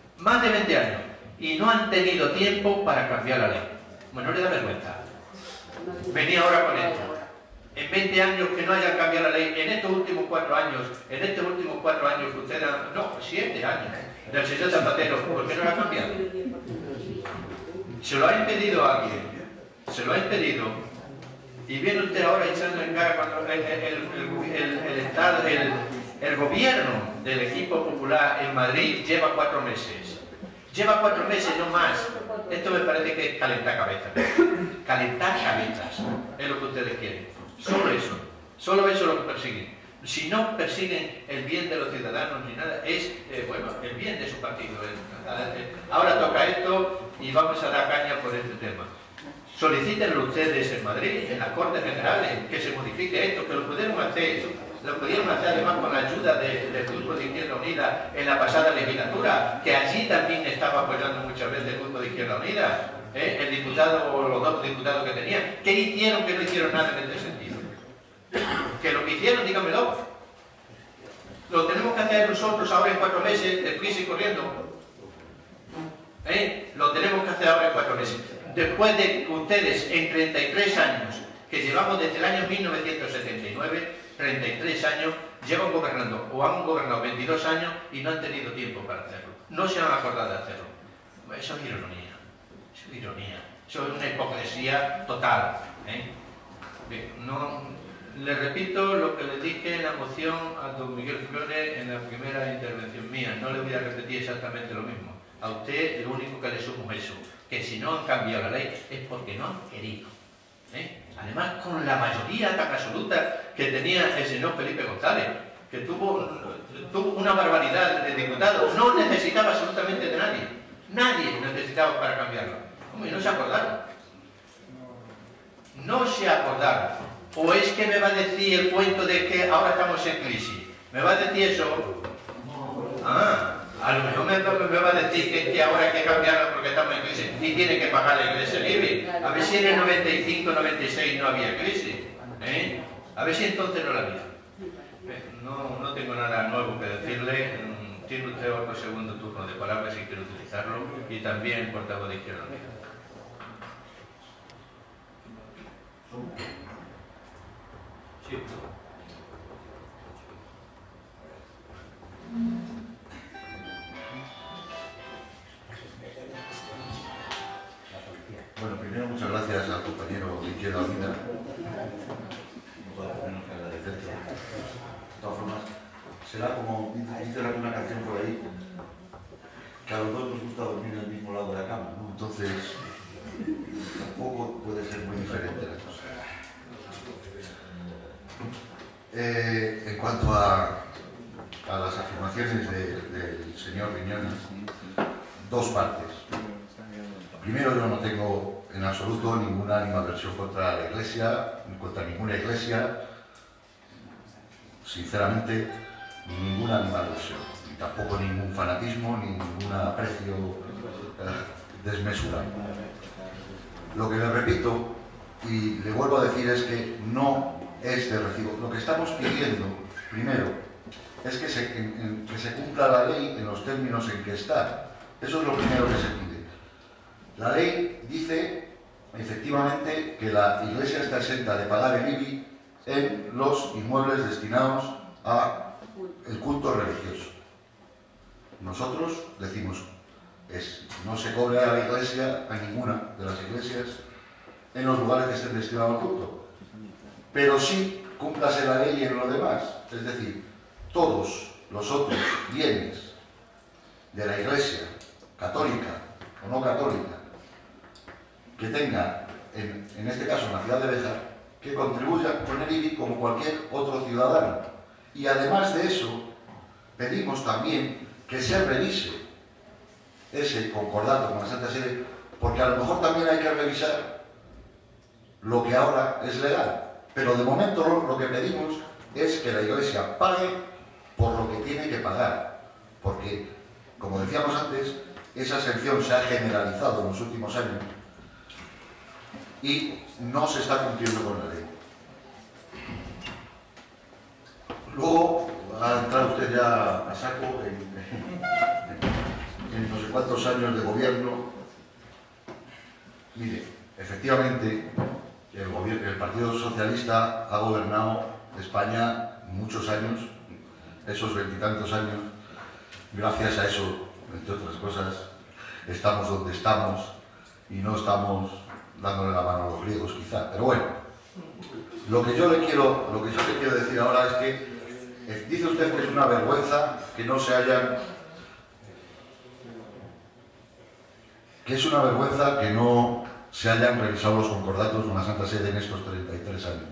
Y no han tenido tiempo para cambiar la ley. Bueno, no le da vergüenza. Venía ahora con esto. En 20 años que no hayan cambiado la ley, en estos últimos 4 años que ustedes han... No, 7 años. Del señor Zapatero, ¿por qué no la ha cambiado? Se lo ha impedido a alguien. Y viene usted ahora echando en cara cuando el gobierno del equipo popular en Madrid lleva 4 meses. Lleva 4 meses, no más. Esto me parece que es calentar cabezas. Calentar cabezas es lo que ustedes quieren. Solo eso es lo que persiguen. Si no persiguen el bien de los ciudadanos ni nada, es el bien de su partido. Ahora toca esto y vamos a dar caña por este tema. Solicítenlo ustedes en Madrid, en las Cortes Generales, que se modifique esto, que lo pudieron hacer además con la ayuda del Grupo de Izquierda Unida en la pasada legislatura, que allí también estaba apoyando muchas veces el Grupo de Izquierda Unida, el diputado o los 2 diputados que tenían. ¿Qué hicieron que no hicieron nada en este sentido? Que lo que hicieron, díganmelo. Lo tenemos que hacer nosotros ahora en 4 meses, deprisa y corriendo. Lo tenemos que hacer ahora en 4 meses. Después de que ustedes en 33 años, que llevamos desde el año 1979, 33 años, llevan gobernando, o han gobernado 22 años y no han tenido tiempo para hacerlo. No se han acordado de hacerlo. Eso es ironía. Eso es una hipocresía total. No, le repito lo que le dije en la moción a don Miguel Flores en la primera intervención mía. No le voy a repetir exactamente lo mismo. A usted lo único que le sumo es eso, que si no han cambiado la ley es porque no han querido. Además, con la mayoría tan absoluta que tenía el señor Felipe González, que tuvo una barbaridad de diputados, no necesitaba absolutamente de nadie. Nadie necesitaba para cambiarlo. ¿Cómo? Y no se acordaron. ¿O es que me va a decir el cuento de que ahora estamos en crisis? ¿Me va a decir eso? A lo mejor me va a decir que ahora hay que cambiarlo porque estamos en crisis y tiene que pagar la Iglesia libre. A ver si en el 95, 96 no había crisis. A ver si entonces no la había. No tengo nada nuevo que decirle. Tiene usted otro segundo turno de palabra si quiere utilizarlo. Y también portavoz de Izquierda Unida. Sí. Bueno, primero muchas gracias al compañero de Izquierda Unida. No puedo menos que agradecerte. De todas formas, será como dice una canción por ahí, que a los 2 nos gusta dormir en el mismo lado de la cama, ¿no? Entonces, tampoco puede ser muy diferente la cosa. En cuanto a las afirmaciones del señor Viñones, 2 partes. Primero, yo no tengo en absoluto ninguna animadversión contra la Iglesia, ni contra ninguna Iglesia, sinceramente, ninguna animadversión, ni tampoco ningún fanatismo, ni ningún aprecio desmesurado. Lo que le repito y le vuelvo a decir, es que no es de recibo. Lo que estamos pidiendo, primero, es que se cumpla la ley en los términos en que está. Eso es lo primero que se pide. La ley dice, efectivamente, que la Iglesia está exenta de pagar el IBI en los inmuebles destinados al culto religioso. Nosotros decimos, no se cobre a la Iglesia, a ninguna de las iglesias, en los lugares que estén destinados al culto. Pero sí cúmplase la ley en lo demás. Es decir, todos los otros bienes de la Iglesia, católica o no católica, que tenga, en este caso en la ciudad de Béjar, que contribuyan con el IBI como cualquier otro ciudadano. Y además de eso, pedimos también que se revise ese concordato con la Santa Sede, porque a lo mejor también hay que revisar lo que ahora es legal. Pero de momento lo que pedimos es que la Iglesia pague por lo que tiene que pagar, porque, como decíamos antes, esa exención se ha generalizado en los últimos años y no se está cumpliendo con la ley. Luego va a entrar usted ya a saco en no sé cuántos años de gobierno. Mire, efectivamente, el Partido Socialista ha gobernado España muchos años, esos 20 y tantos años. Gracias a eso, entre otras cosas, estamos donde estamos y no estamos dándole la mano a los griegos, quizá. Pero bueno, lo que yo le quiero decir ahora es que dice usted que es una vergüenza que no se hayan... revisado los concordatos con la Santa Sede en estos 33 años.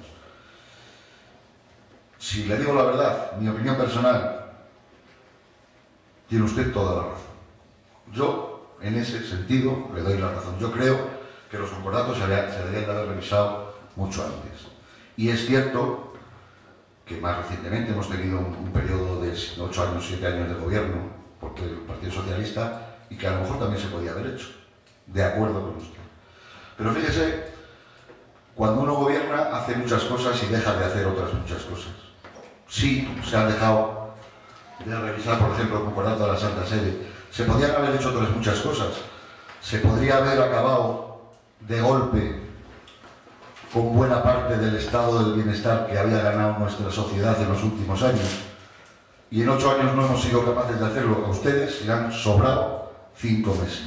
Si le digo la verdad, mi opinión personal, tiene usted toda la razón. Yo, en ese sentido, le doy la razón. Yo creo que los concordatos se deberían de haber revisado mucho antes. Y es cierto que más recientemente hemos tenido un periodo de 8 años, 7 años de gobierno, porque el Partido Socialista, y que a lo mejor también se podía haber hecho, de acuerdo con usted. Pero fíjese, cuando uno gobierna hace muchas cosas y deja de hacer otras muchas cosas. Sí, se han dejado de revisar, por ejemplo, el concordato de la Santa Sede. Se podían haber hecho otras muchas cosas. Se podría haber acabado de golpe con buena parte del estado del bienestar que había ganado nuestra sociedad en los últimos años. Y en 8 años no hemos sido capaces de hacerlo. A ustedes le han sobrado 5 meses.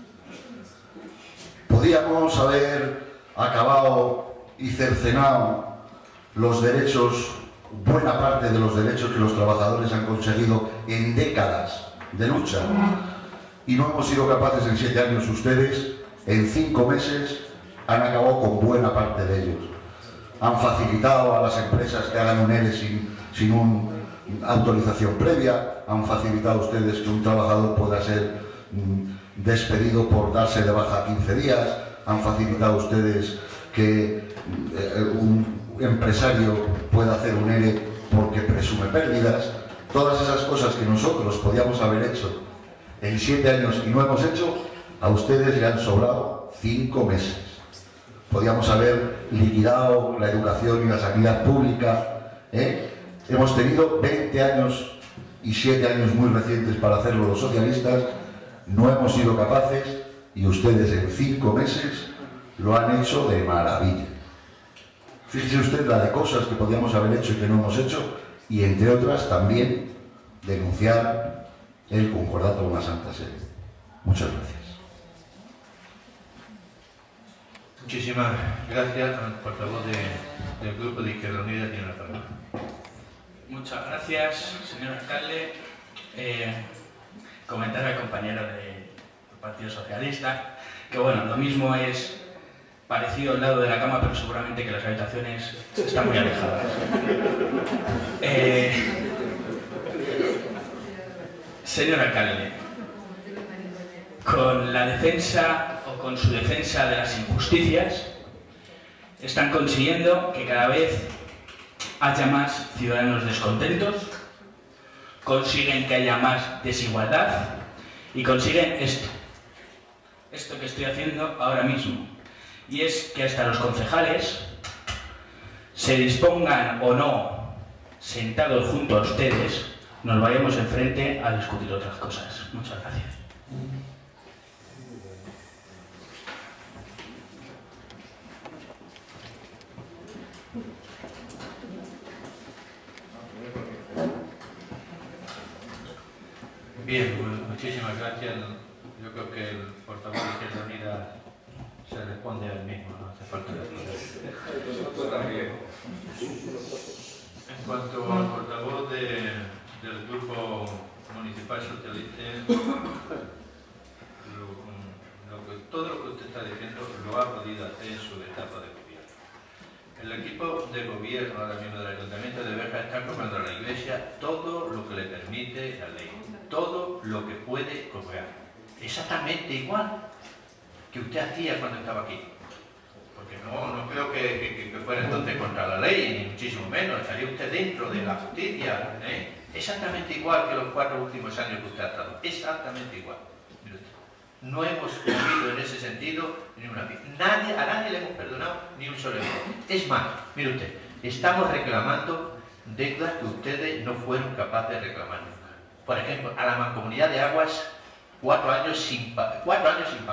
Podíamos haber acabado y cercenado los derechos, buena parte de los derechos que los trabajadores han conseguido en décadas de lucha, y no hemos sido capaces en 7 años. Ustedes, en 5 meses, han acabado con buena parte de ellos. Han facilitado a las empresas que hagan un ERE sin una autorización previa, han facilitado ustedes que un trabajador pueda ser despedido por darse de baja 15 días, han facilitado ustedes que un empresario pueda hacer un ERE porque presume pérdidas. Todas esas cosas que nosotros podíamos haber hecho en 7 años y no hemos hecho, a ustedes le han sobrado 5 meses. Podíamos haber liquidado la educación y la sanidad pública. Hemos tenido 20 años y 7 años muy recientes para hacerlo los socialistas. No hemos sido capaces y ustedes en 5 meses lo han hecho de maravilla. Fíjese usted la de cosas que podíamos haber hecho y que no hemos hecho, y entre otras también denunciar el concordato con la Santa Sede. Muchas gracias. Muchísimas gracias al portavoz del Grupo de Izquierda Unida, tiene la palabra. Muchas gracias, señor alcalde. Comentar al compañero del Partido Socialista que, bueno, lo mismo es parecido al lado de la cama, pero seguramente que las habitaciones están muy alejadas. Señor alcalde, con la defensa o con su defensa de las injusticias, están consiguiendo que cada vez haya más ciudadanos descontentos, consiguen que haya más desigualdad y consiguen esto que estoy haciendo ahora mismo, y es que hasta los concejales se dispongan o no, sentados junto a ustedes, nos vayamos enfrente a discutir otras cosas. Muchas gracias. Bien, pues muchísimas gracias. Yo creo que el portavoz de Izquierda Unida se responde a él mismo, no hace falta decirlo. En cuanto al portavoz del Grupo Municipal Socialista, todo lo que usted está diciendo lo ha podido hacer en su etapa de gobierno. El equipo de gobierno ahora mismo del Ayuntamiento de Béjar está cobrando a la Iglesia todo lo que le permite la ley, todo lo que puede cobrar. Exactamente igual que usted hacía cuando estaba aquí. Porque no creo que fuera entonces contra la ley, ni muchísimo menos. Estaría usted dentro de la justicia. Exactamente igual que los 4 últimos años que usted ha estado. Exactamente igual. Mire usted. No hemos movido en ese sentido ni una vez. A nadie le hemos perdonado ni un solo euro. Es más, mire usted, estamos reclamando deudas que ustedes no fueron capaces de reclamar nunca. Por ejemplo, a la Mancomunidad de Aguas, 4 años sin pagar. 4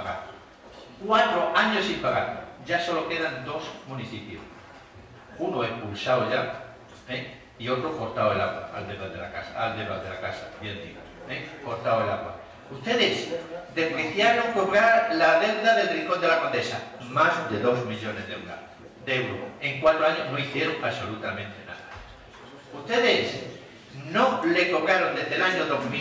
años sin pagar. Ya solo quedan 2 municipios. Uno expulsado ya, y otro cortado el agua, al detrás de la casa, bien digo, cortado el agua. Ustedes despreciaron cobrar la deuda del Rincón de la Condesa, más de 2 millones de euros. En 4 años no hicieron absolutamente nada. Ustedes no le cobraron desde el año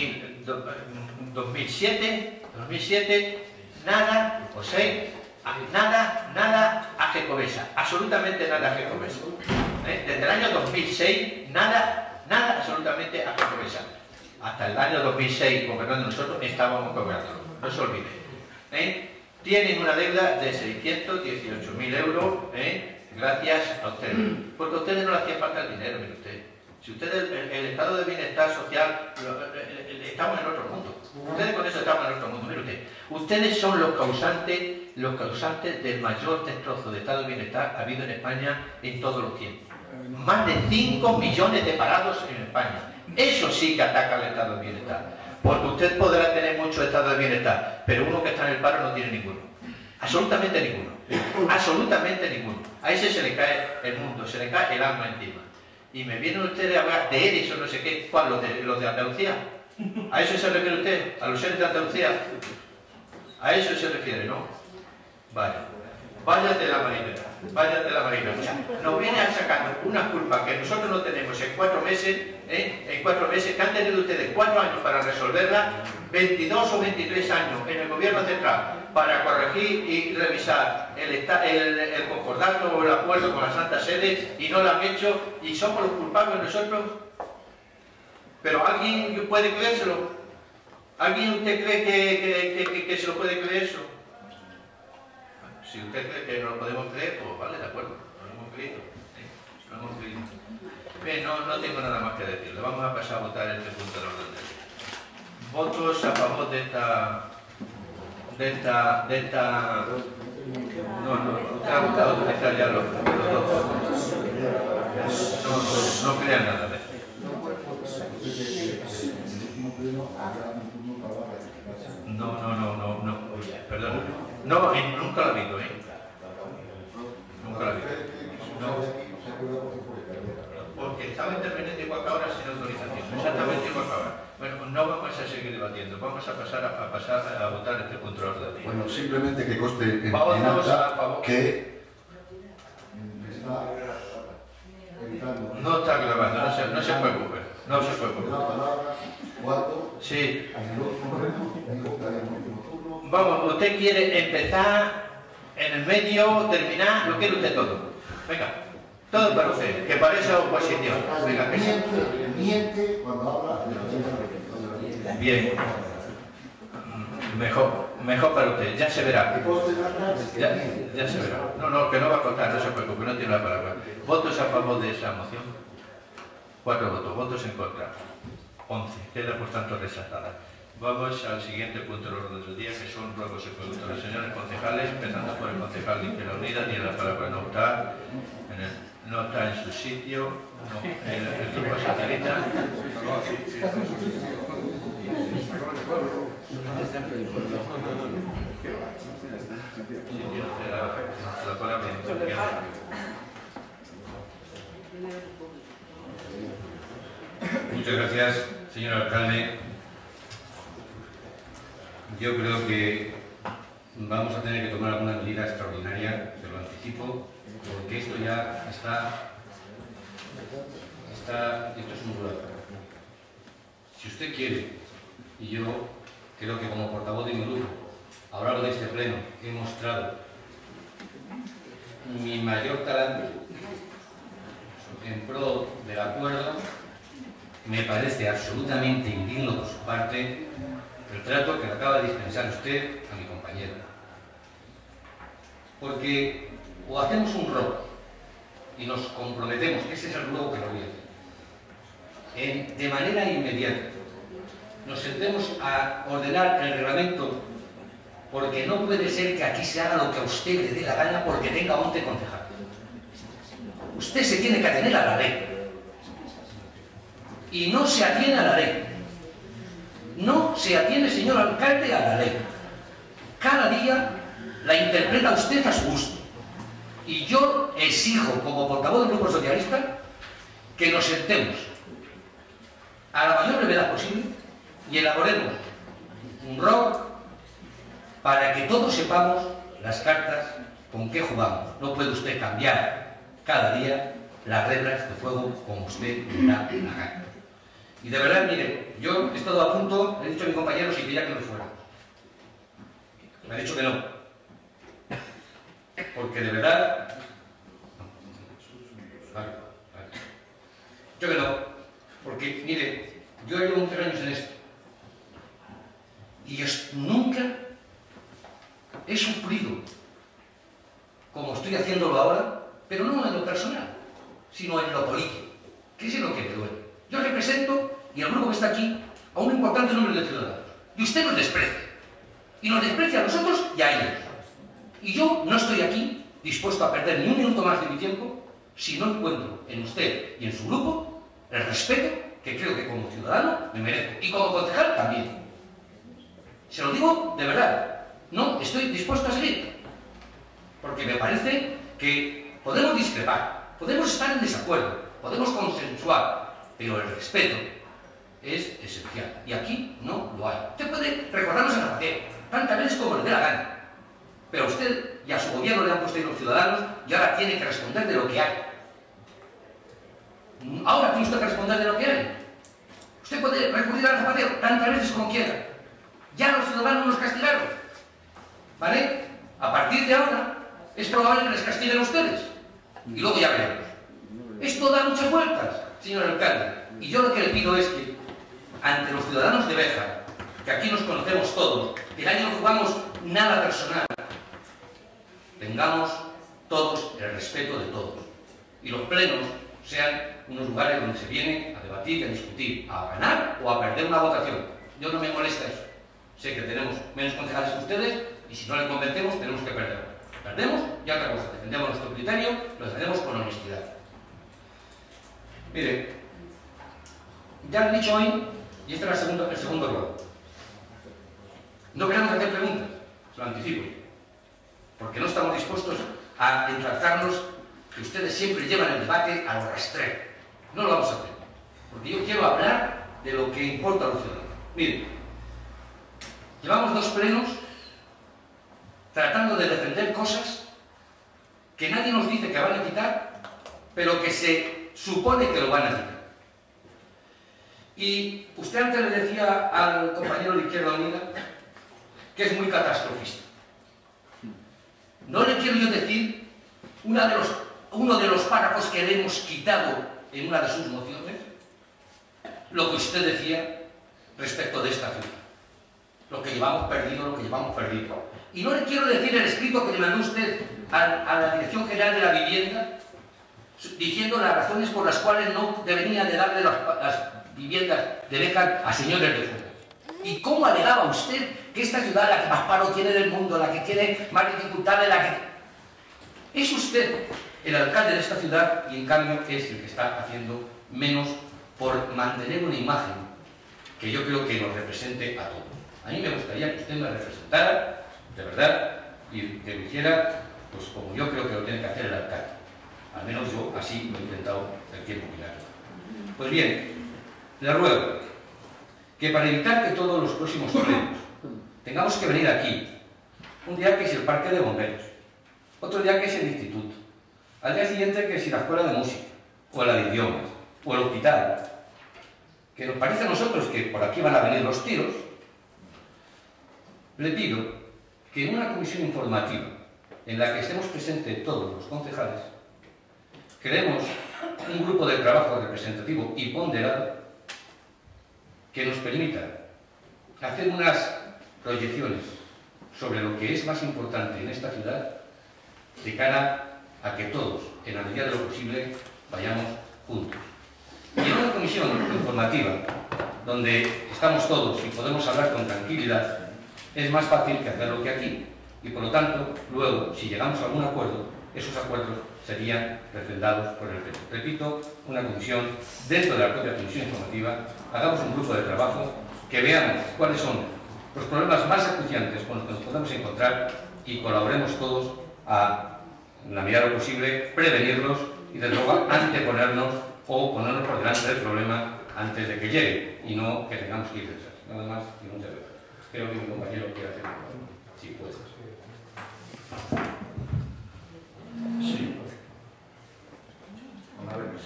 2007, nada, o 6, nada a Jacobesa, absolutamente nada a Jacobesa. Desde el año 2006, nada absolutamente a Jacobesa. Hasta el año 2006, gobernando nosotros, estábamos cobrando. No se olviden. Tienen una deuda de 618.000 euros, gracias a ustedes. Porque a ustedes no le hacía falta el dinero, mire usted. Si ustedes, el estado de bienestar social, estamos en otro mundo. Ustedes con eso estamos en otro mundo, mire usted. Ustedes son los causantes del mayor destrozo de estado de bienestar habido en España en todos los tiempos. Más de 5 millones de parados en España. Eso sí que ataca al estado de bienestar. Porque usted podrá tener mucho estado de bienestar, pero uno que está en el paro no tiene ninguno. Absolutamente ninguno. Absolutamente ninguno. A ese se le cae el mundo, se le cae el alma encima. Y me vienen ustedes a hablar de ERES o no sé qué. ¿Cuál? ¿Los de Andalucía? ¿A eso se refiere usted? ¿A los seres de Andalucía? A eso se refiere, ¿no? Vaya. Váyate la marinera. Váyate la marinera. O sea, nos viene a sacar una culpa que nosotros no tenemos en 4 meses, en 4 meses, que han tenido ustedes 4 años para resolverla, 22 o 23 años en el gobierno central para corregir y revisar el concordato o el acuerdo con la Santa Sede, y no lo han hecho, y somos los culpables nosotros. Pero ¿alguien puede creérselo? ¿Alguien usted cree que se lo puede creer eso? Si usted cree que no lo podemos creer, pues vale, de acuerdo, no lo hemos creído. No hemos creído. Bien, no tengo nada más que decirle. Vamos a pasar a votar este punto del orden del día. ¿Votos a favor de esta... No, usted ha votado ya los 2. No crean nada de eso. No, perdón. No, nunca lo he visto, Nunca lo he visto. No. Porque estaba interviniendo igual que ahora sin autorización. Exactamente igual que ahora. Bueno, no vamos a seguir debatiendo. Vamos a pasar a votar este punto de orden. Bueno, simplemente que conste en acta que no está grabando, no se preocupe. No se preocupe. Sí. Vamos, usted quiere empezar en el medio, terminar, lo quiere usted todo. Venga, todo para usted, que para esa oposición. Venga, que miente cuando habla de la... Bien. Mejor para usted, ya se verá. Ya se verá. No, que no va a contar, no se preocupe, no tiene la palabra. ¿Votos a favor de esa moción? 4 votos. ¿Votos en contra? 11. Queda por tanto rechazada. Vamos al siguiente punto del orden del día, que son ruegos y preguntas. Los señores concejales, empezando por el concejal de Izquierda Unida, tiene la palabra. No está en su sitio, no, el grupo socialista. La palabra. Muchas gracias, señor alcalde. Yo creo que vamos a tener que tomar alguna medida extraordinaria, se lo anticipo, porque esto ya esto es un buraco. Si usted quiere, y yo creo que como portavoz de mi grupo, a lo largo de este pleno, he mostrado mi mayor talante en pro del acuerdo, me parece absolutamente indigno por su parte el trato que le acaba de dispensar usted a mi compañero. Porque o hacemos un robo y nos comprometemos, ese es el ruego que lo voy a hacer, de manera inmediata, nos sentemos a ordenar el reglamento, porque no puede ser que aquí se haga lo que a usted le dé la gana porque tenga 11 concejales. Usted se tiene que atener a la ley. Y no se atiene a la ley. No se atiene, señor alcalde, a la ley. Cada día la interpreta usted a su gusto. Y yo exijo, como portavoz del Grupo Socialista, que nos sentemos a la mayor brevedad posible y elaboremos un ROC para que todos sepamos las cartas con que jugamos. No puede usted cambiar cada día las reglas de juego como usted le da la gana. Y de verdad, mire, yo he estado a punto, le he dicho a mi compañero si quería que no fuera. Me ha dicho que no. Porque de verdad... Vale. Yo que no. Porque, mire, yo llevo muchos años en esto. Y yo nunca he sufrido, como estoy haciéndolo ahora, pero no en lo personal, sino en lo político, que es lo que me duele. Yo represento, y el grupo que está aquí, a un importante número de ciudadanos. Y usted nos desprecia. Y nos desprecia a nosotros y a ellos. Y yo no estoy aquí dispuesto a perder ni un minuto más de mi tiempo si no encuentro en usted y en su grupo el respeto que creo que como ciudadano me merezco. Y como concejal también. Se lo digo de verdad. No estoy dispuesto a seguir. Porque me parece que podemos discrepar, podemos estar en desacuerdo, podemos consensuar, pero el respeto es esencial. Y aquí no lo hay. Usted puede recordarnos a Zapatero tantas veces como le dé la gana. Pero a usted y a su gobierno le han puesto ahí los ciudadanos y ahora tiene que responder de lo que hay. Ahora tiene usted que responder de lo que hay. Usted puede recurrir a Zapatero tantas veces como quiera. Ya los ciudadanos nos castigaron. ¿Vale? A partir de ahora es probable que les castiguen a ustedes. Y luego ya veremos. Esto da muchas vueltas, señor alcalde. Y yo lo que le pido es que, ante los ciudadanos de Béjar, que aquí nos conocemos todos, que nadie nos jugamos nada personal, tengamos todos el respeto de todos. Y los plenos sean unos lugares donde se viene a debatir y a discutir, a ganar o a perder una votación. Yo no me molesta eso. Sé que tenemos menos concejales que ustedes y si no les convencemos tenemos que perder. Perdemos y otra cosa, defendemos nuestro criterio, lo defendemos con honestidad. Mire, ya han dicho hoy, y este era el segundo ruego, no queremos hacer preguntas, se lo anticipo, porque no estamos dispuestos a ensalzarnos que ustedes siempre llevan el debate a lo rastrero. No lo vamos a hacer, porque yo quiero hablar de lo que importa a los ciudadanos. Mire, llevamos 2 plenos tratando de defender cosas que nadie nos dice que van a quitar, pero que se supone que lo van a quitar. Y usted antes le decía al compañero de Izquierda Unida que es muy catastrofista. No le quiero yo decir uno de los párrafos que le hemos quitado en una de sus mociones, lo que usted decía respecto de esta ciudad. Lo que llevamos perdido, Y no le quiero decir el escrito que le mandó usted a la Dirección General de la Vivienda, diciendo las razones por las cuales no debería de darle las viviendas de Béjar a señores de fuera. ¿Y cómo alegaba usted que esta ciudad es la que más paro tiene del mundo, la que tiene más dificultades, la que... Es usted el alcalde de esta ciudad y en cambio es el que está haciendo menos por mantener una imagen que yo creo que nos represente a todos. A mí me gustaría que usted me representara, de verdad, y que lo hiciera, pues como yo creo que lo tiene que hacer el alcalde. Al menos yo así lo he intentado el tiempo que me ha quedado. Pues bien, le ruego que para evitar que todos los próximos plenos tengamos que venir aquí, un día que es el parque de bomberos, otro día que es el instituto, al día siguiente que es la escuela de música, o la de idiomas, o el hospital, que nos parece a nosotros que por aquí van a venir los tiros, le pido que en una comisión informativa en la que estemos presentes todos los concejales, creemos un grupo de trabajo representativo y ponderado que nos permita hacer unas proyecciones sobre lo que es más importante en esta ciudad de cara a que todos, en la medida de lo posible, vayamos juntos. Y en una comisión informativa, donde estamos todos y podemos hablar con tranquilidad, es más fácil que hacerlo que aquí. Y por lo tanto, luego, si llegamos a algún acuerdo, esos acuerdos serían refrendados por el Pleno. Repito, una comisión, dentro de la propia comisión informativa, hagamos un grupo de trabajo, que veamos cuáles son los problemas más acuciantes con los que nos podemos encontrar y colaboremos todos a, en la medida de lo posible, prevenirlos y, desde luego, anteponernos o ponernos por delante del problema antes de que llegue y no que tengamos que ir detrás. Nada más y muchas gracias. Creo que mi compañero quiere hacer algo. Si puede. Sí. Una vez.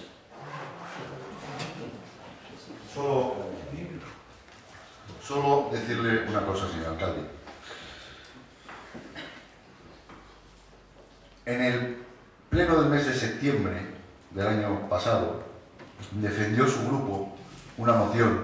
Solo decirle una cosa, señor alcalde. En el pleno del mes de septiembre del año pasado, defendió su grupo una moción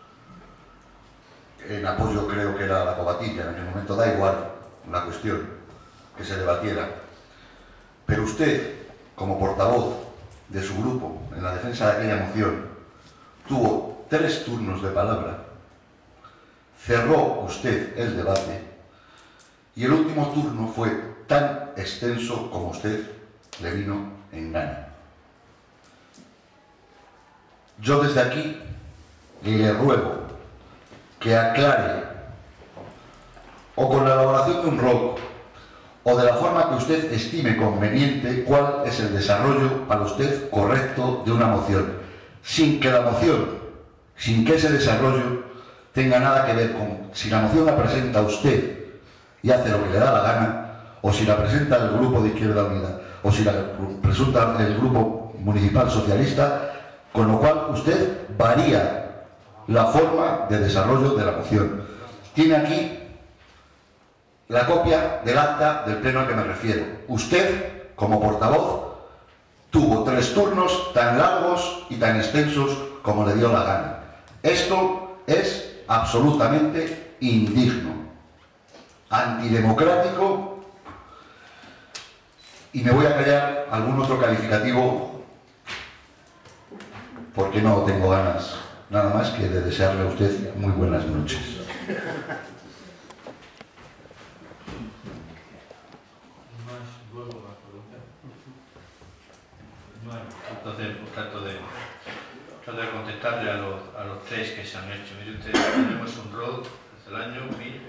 en apoyo, creo que era a la cobatilla, en aquel momento da igual la cuestión que se debatiera, pero usted, como portavoz de su grupo en la defensa de aquella moción, tuvo 3 turnos de palabra, cerró usted el debate y el último turno fue tan extenso como usted le vino en gana. Yo desde aquí le ruego que aclare, o con la elaboración de un ROC, o de la forma que usted estime conveniente, cuál es el desarrollo para usted correcto de una moción, sin que la moción, sin que ese desarrollo tenga nada que ver con si la moción la presenta usted y hace lo que le da la gana, o si la presenta el Grupo de Izquierda Unida, o si la presenta el Grupo Municipal Socialista, con lo cual usted varía la forma de desarrollo de la moción. Tiene aquí la copia del acta del pleno al que me refiero. Usted, como portavoz, tuvo 3 turnos tan largos y tan extensos como le dio la gana. Esto es absolutamente indigno, antidemocrático, y me voy a callar algún otro calificativo porque no tengo ganas nada más que de desearle a usted muy buenas noches. Bueno, entonces trato de contestarle a los 3 que se han hecho. Mire usted, tenemos un ROD desde el año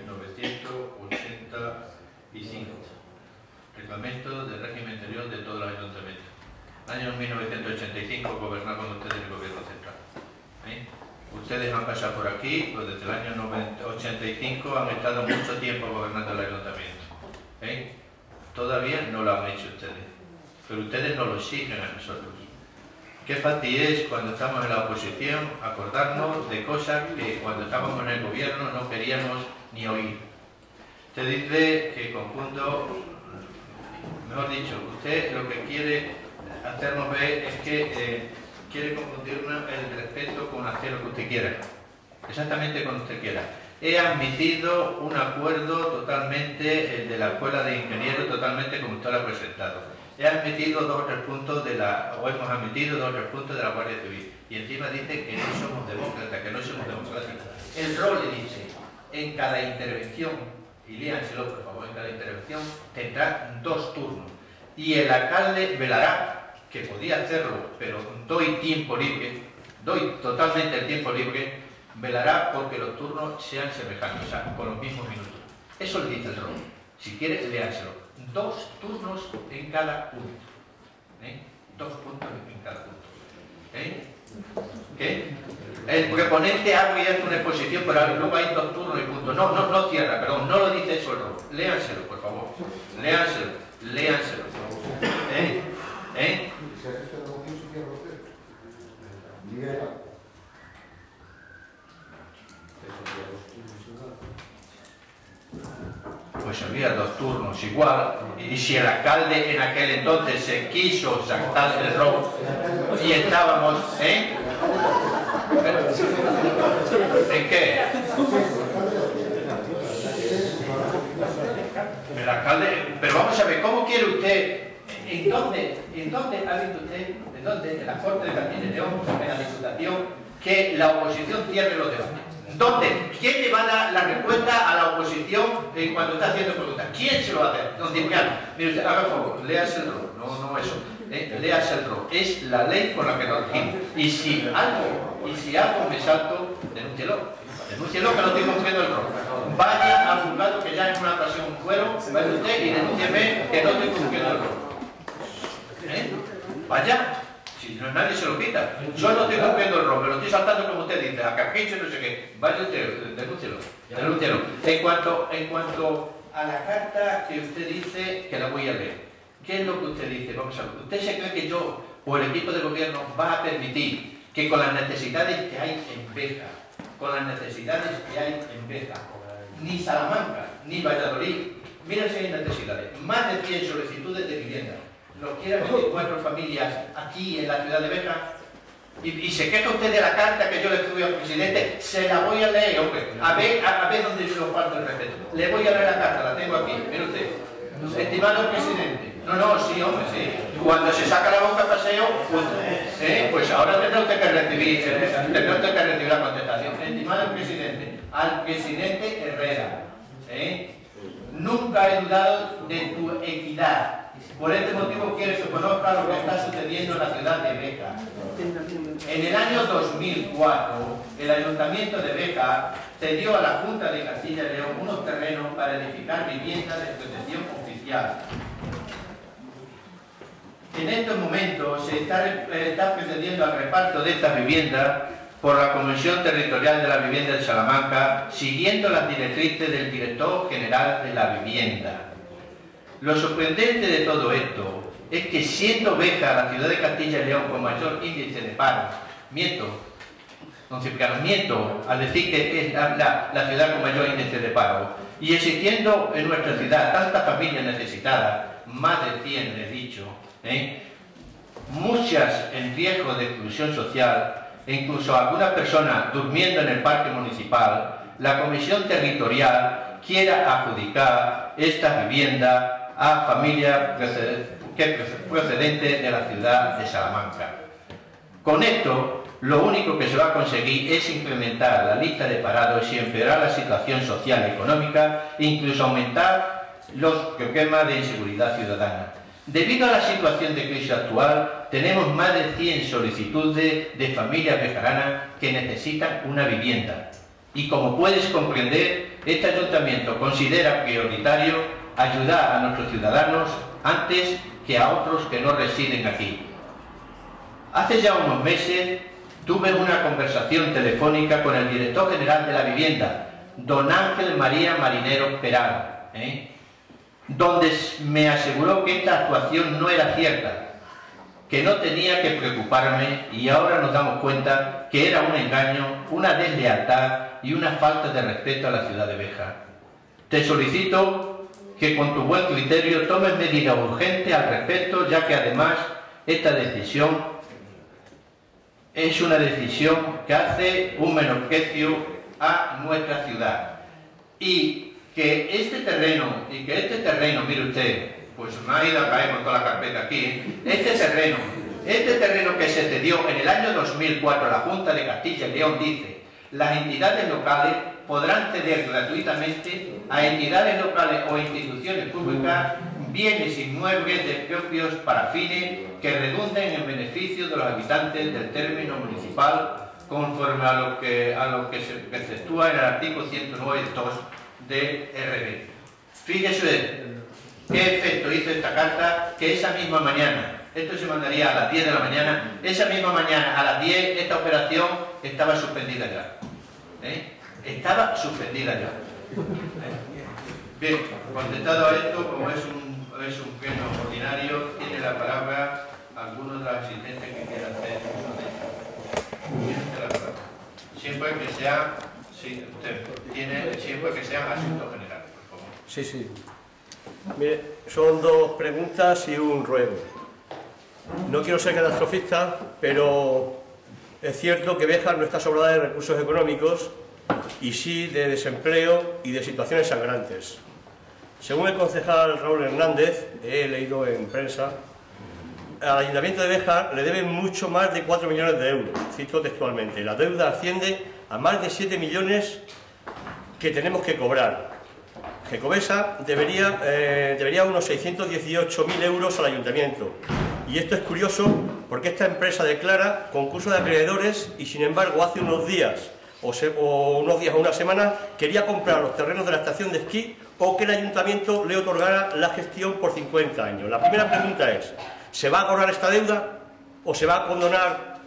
1985, Reglamento del régimen interior de todos los ayuntamientos. Año 1985 gobernaban ustedes el gobierno central. Ustedes han pasado por aquí, pues desde el año 85 han estado mucho tiempo gobernando el ayuntamiento. Todavía no lo han hecho ustedes, pero ustedes nos lo exigen a nosotros. Qué fácil es cuando estamos en la oposición acordarnos de cosas que cuando estábamos en el gobierno no queríamos ni oír. Usted dice que confundo, mejor dicho, usted lo que quiere hacernos ver es que quiere confundirnos el respeto con hacer lo que usted quiera, exactamente como usted quiera. He admitido un acuerdo totalmente, el de la Escuela de Ingenieros, totalmente como usted lo ha presentado. He admitido 2 o 3 puntos hemos admitido 2 o 3 puntos de la Guardia Civil. Y encima dice que no somos demócratas, que no somos democráticos. El rol le dice, en cada intervención, y léanselo por favor, en cada intervención tendrá 2 turnos. Y el alcalde velará, que podía hacerlo, pero doy tiempo libre, doy totalmente el tiempo libre, velará porque los turnos sean semejantes, o sea, con los mismos minutos. Eso le dice el ROE. Si quiere, léanselo. 2 turnos en cada punto. 2 puntos en cada punto. ¿Qué? El proponente ha abierto una exposición, pero luego hay 2 turnos y punto. No cierra, perdón, no lo dice eso el ROE. Léanselo, por favor. Léanselo. Pues había 2 turnos igual, y si el alcalde en aquel entonces se quiso saltar del robo y estábamos, ¿en qué? El alcalde, pero vamos a ver, ¿cómo quiere usted? ¿En dónde ha visto usted, en dónde? En la Corte de Castilla y León, en la Diputación, que la oposición cierre los debates? ¿Dónde? ¿Quién le va a dar la respuesta a la oposición cuando está haciendo preguntas? ¿Quién se lo va a hacer? Don Cipriano, mire usted, haga favor, léase el ROE, no eso, léase el ROE, es la ley por la que nos regimos. Y si algo me salto, denúncielo que no estoy cumpliendo el ROE. Vaya al juzgado, que ya en una ocasión fueron, vaya usted y denúncieme que no estoy cumpliendo el ROE. Vaya. Si no, nadie se lo quita. Yo no estoy cumpliendo el ROE, me lo estoy saltando como usted dice, a capricho, no sé qué. Vaya usted, denúncielo. En cuanto a la carta que usted dice, que la voy a leer, ¿qué es lo que usted dice? Vamos a ver. ¿Usted se cree que yo, o el equipo de gobierno, va a permitir que con las necesidades que hay en Béjar, ni Salamanca, ni Valladolid, miren si hay necesidades, más de 100 solicitudes de vivienda, nos quieran 24 familias aquí en la ciudad de Béjar, y se queja usted de la carta que yo le escribí al presidente, se la voy a leer, hombre, a ver dónde yo falta el respeto. Le voy a leer la carta, la tengo aquí, mire usted. Estimado presidente, sí, hombre, sí. Cuando se saca la boca a paseo, pues ahora tendrá usted que recibir la contestación. Estimado presidente, al presidente Herrera, nunca he dudado de tu equidad. Por este motivo quiero que conozca lo que está sucediendo en la ciudad de Béjar. En el año 2004, el Ayuntamiento de Béjar cedió a la Junta de Castilla y León unos terrenos para edificar viviendas de protección oficial. En estos momentos se está procediendo al reparto de estas viviendas por la Comisión Territorial de la Vivienda de Salamanca, siguiendo las directrices del Director General de la Vivienda. Lo sorprendente de todo esto es que, siendo Béjar la ciudad de Castilla y León con mayor índice de paro, don Cipriano, miento al decir que es la ciudad con mayor índice de paro, y existiendo en nuestra ciudad tantas familias necesitadas, más de 100 he dicho, muchas en riesgo de exclusión social, e incluso algunas personas durmiendo en el parque municipal, la Comisión Territorial quiera adjudicar esta vivienda a familias procedentes de la ciudad de Salamanca. Con esto, lo único que se va a conseguir es incrementar la lista de parados y empeorar la situación social y económica, e incluso aumentar los problemas de inseguridad ciudadana. Debido a la situación de crisis actual, tenemos más de 100 solicitudes de familias bejaranas que necesitan una vivienda. Y como puedes comprender, este ayuntamiento considera prioritario ayudar a nuestros ciudadanos antes que a otros que no residen aquí. Hace ya unos meses tuve una conversación telefónica con el director general de la vivienda, don Ángel María Marinero Peral, donde me aseguró que esta actuación no era cierta, que no tenía que preocuparme, y ahora nos damos cuenta que era un engaño, una deslealtad y una falta de respeto a la ciudad de Béjar. Te solicito que con tu buen criterio tomes medidas urgentes al respecto, ya que además esta decisión es una decisión que hace un menosprecio a nuestra ciudad. Y que este terreno, mire usted, pues me ha ido a caer con toda la carpeta aquí, este terreno que se cedió en el año 2004, la Junta de Castilla y León dice: las entidades locales podrán ceder gratuitamente a entidades locales o instituciones públicas bienes inmuebles propios para fines que redunden en beneficio de los habitantes del término municipal, conforme a lo que se efectúa en el artículo 109.2 de RB. Fíjese qué efecto hizo esta carta, que esa misma mañana, esto se mandaría a las 10 de la mañana, esa misma mañana a las 10 esta operación estaba suspendida ya. Estaba suspendida ya. Bien, contestado a esto, como es un pleno ordinario, tiene la palabra algunos de los asistentes que quieran hacer uso de ella. Siempre que sea, sí, siempre que sean asuntos generales, por favor. Sí, sí. Mire, son dos preguntas y un ruego. No quiero ser catastrofista, pero es cierto que Béjar no está sobrada de recursos económicos y sí de desempleo y de situaciones sangrantes. Según el concejal Raúl Hernández, he leído en prensa, al Ayuntamiento de Béjar le deben mucho más de 4 millones de euros, cito textualmente. La deuda asciende a más de 7 millones que tenemos que cobrar. Gecovesa debería unos 618.000 euros al Ayuntamiento. Y esto es curioso porque esta empresa declara concurso de acreedores y, sin embargo, hace unos días o una semana quería comprar los terrenos de la estación de esquí o que el Ayuntamiento le otorgara la gestión por 50 años. La primera pregunta es, ¿se va a cobrar esta deuda o se va a condonar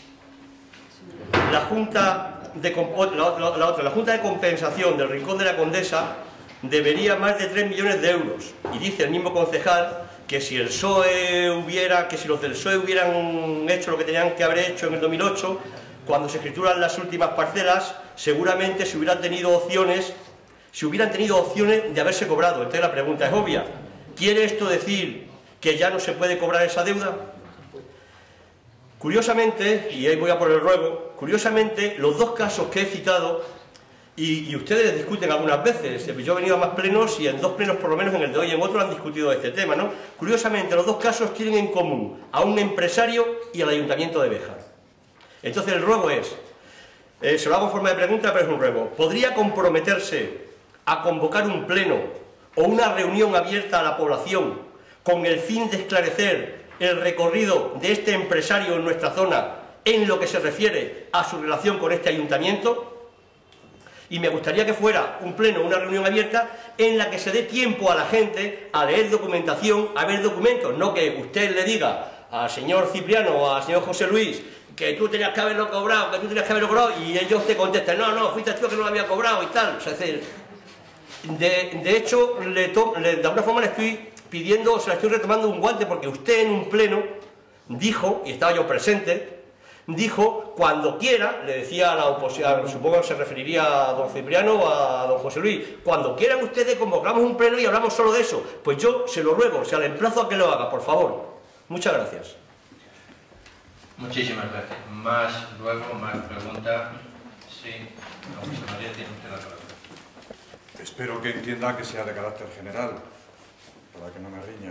la Junta de Compensación del Rincón de la Condesa? Debería más de 3 millones de euros. Y dice el mismo concejal que si el PSOE si los del PSOE hubieran hecho lo que tenían que haber hecho en el 2008, cuando se escrituran las últimas parcelas, seguramente se hubieran tenido opciones de haberse cobrado. Entonces la pregunta es obvia. ¿Quiere esto decir que ya no se puede cobrar esa deuda? Curiosamente, y ahí voy a por el ruego, curiosamente los dos casos que he citado, y ustedes discuten algunas veces, yo he venido a más plenos y en dos plenos por lo menos, en el de hoy y en otro, han discutido este tema, ¿no? Curiosamente los dos casos tienen en común a un empresario y al Ayuntamiento de Béjar. Entonces el ruego es, se lo hago en forma de pregunta, pero es un ruego, ¿podría comprometerse a convocar un pleno o una reunión abierta a la población con el fin de esclarecer el recorrido de este empresario en nuestra zona en lo que se refiere a su relación con este ayuntamiento? Y me gustaría que fuera un pleno, una reunión abierta en la que se dé tiempo a la gente a leer documentación, a ver documentos, no que usted le diga al señor Cipriano o al señor José Luis que tú tenías que haberlo cobrado, y ellos te contestan, no, fuiste tú que no lo había cobrado y tal. O sea, es decir, de hecho, de alguna forma le estoy pidiendo, se le estoy retomando un guante, porque usted en un pleno dijo, y estaba yo presente, dijo, cuando quiera, le decía a la oposición, supongo que se referiría a don Cipriano o a don José Luis, cuando quieran ustedes convocamos un pleno y hablamos solo de eso. Pues yo se lo ruego, le emplazo a que lo haga, por favor. Muchas gracias. Muchísimas gracias. Más preguntas. Sí, José María, tiene usted la palabra. Espero que entienda que sea de carácter general, para que no me riña.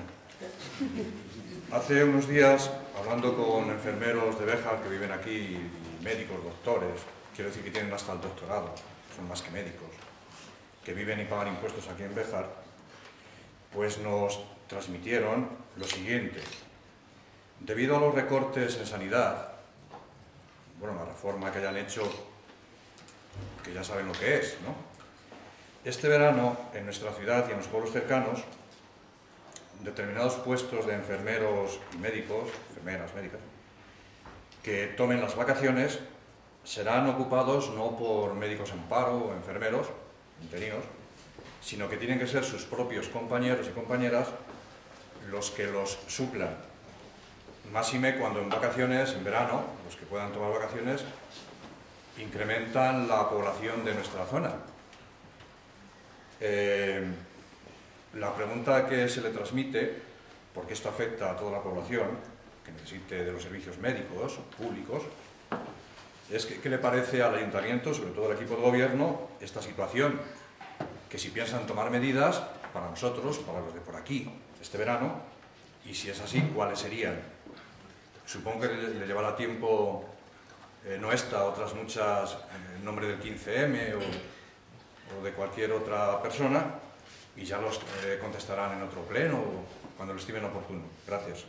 Hace unos días, hablando con enfermeros de Béjar que viven aquí, y médicos, doctores, quiero decir que tienen hasta el doctorado, son más que médicos, que viven y pagan impuestos aquí en Béjar, pues nos transmitieron lo siguiente. Debido a los recortes en sanidad, bueno, la reforma que hayan hecho, que ya saben lo que es, ¿no? Este verano, en nuestra ciudad y en los pueblos cercanos, determinados puestos de enfermeros y médicos, enfermeras, médicas, que tomen las vacaciones, serán ocupados no por médicos en paro o enfermeros, interinos, sino que tienen que ser sus propios compañeros y compañeras los que los suplan. Máxime cuando en vacaciones, en verano, los que puedan tomar vacaciones, incrementan la población de nuestra zona. La pregunta que se le transmite, porque esto afecta a toda la población que necesite de los servicios médicos públicos, es que, ¿qué le parece al ayuntamiento, sobre todo al equipo de gobierno, esta situación? Que si piensan tomar medidas para nosotros, para los de por aquí, este verano, y si es así, ¿cuáles serían? Supongo que le llevará tiempo no esta, otras muchas, en nombre del 15M o de cualquier otra persona, y ya los contestarán en otro pleno o cuando lo estimen oportuno. Gracias.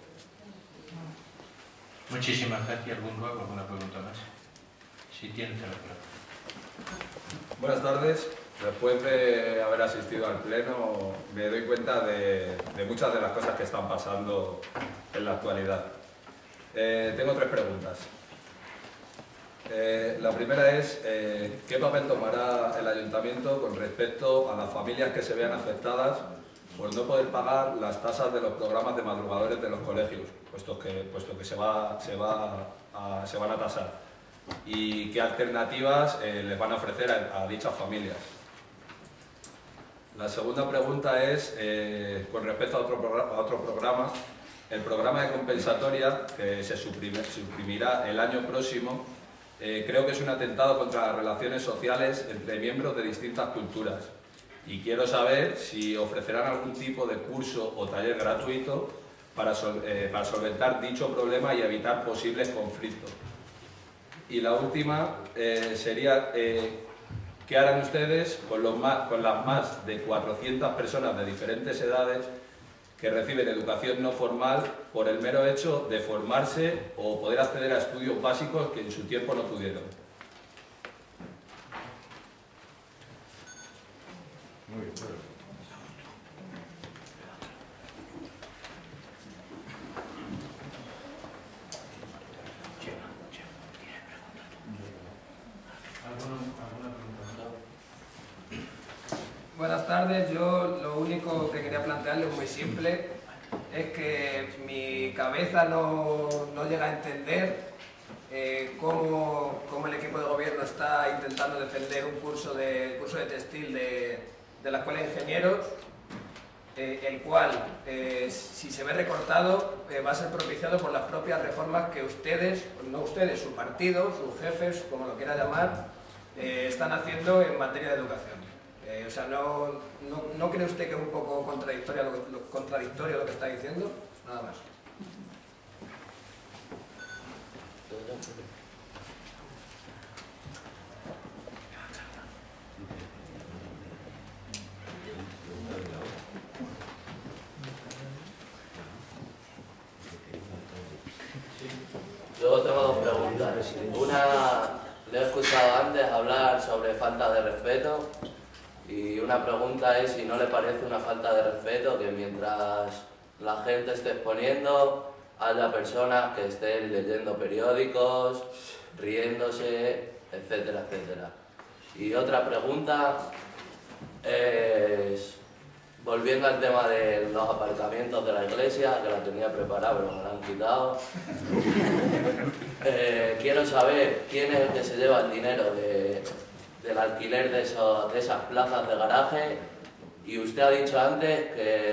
Muchísimas gracias. ¿Algún luego, alguna pregunta más? Si tienes la palabra. Buenas tardes. Después de haber asistido al pleno, me doy cuenta de muchas de las cosas que están pasando en la actualidad. Tengo 3 preguntas. La primera es, ¿qué papel tomará el Ayuntamiento con respecto a las familias que se vean afectadas por no poder pagar las tasas de los programas de madrugadores de los colegios, puesto que se van a tasar? ¿Y qué alternativas les van a ofrecer a dichas familias? La segunda pregunta es, con respecto a otro programa, el programa de compensatoria, que se suprimirá el año próximo, creo que es un atentado contra las relaciones sociales entre miembros de distintas culturas. Y quiero saber si ofrecerán algún tipo de curso o taller gratuito para solventar dicho problema y evitar posibles conflictos. Y la última sería, ¿qué harán ustedes con las más de 400 personas de diferentes edades que reciben educación no formal por el mero hecho de formarse o poder acceder a estudios básicos que en su tiempo no pudieron? Muy bien. Buenas tardes, yo lo único que quería plantearle es muy simple, es que mi cabeza no llega a entender cómo el equipo de gobierno está intentando defender un curso de textil de la Escuela de Ingenieros, el cual, si se ve recortado, va a ser propiciado por las propias reformas que ustedes, no ustedes, su partido, sus jefes, como lo quiera llamar, están haciendo en materia de educación. O sea, ¿no cree usted que es un poco contradictorio lo que está diciendo? Nada más. Luego tengo 2 preguntas. Una, le he escuchado antes hablar sobre falta de respeto. Y una pregunta es si no le parece una falta de respeto que mientras la gente esté exponiendo haya personas que estén leyendo periódicos, riéndose, etcétera, etcétera. Y otra pregunta es, volviendo al tema de los aparcamientos de la iglesia, que la tenía preparada pero me la han quitado, quiero saber quién es el que se lleva el dinero del alquiler de esas plazas de garaje. Y usted ha dicho antes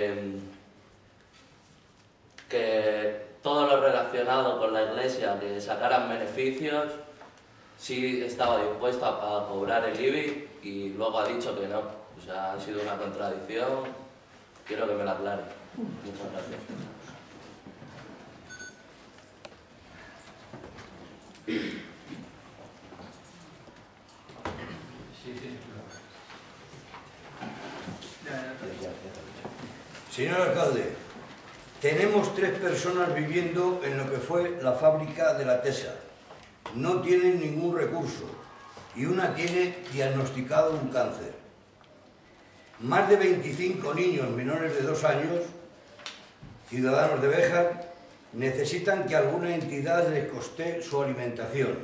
que todo lo relacionado con la iglesia, que sacaran beneficios, sí estaba dispuesto a cobrar el IBI, y luego ha dicho que no. O sea, ha sido una contradicción. Quiero que me la aclare. Muchas gracias. Señor alcalde, tenemos 3 personas viviendo en lo que fue la fábrica de la Tesa. No tienen ningún recurso y una tiene diagnosticado un cáncer. Más de 25 niños menores de 2 años, ciudadanos de Béjar, necesitan que alguna entidad les coste su alimentación.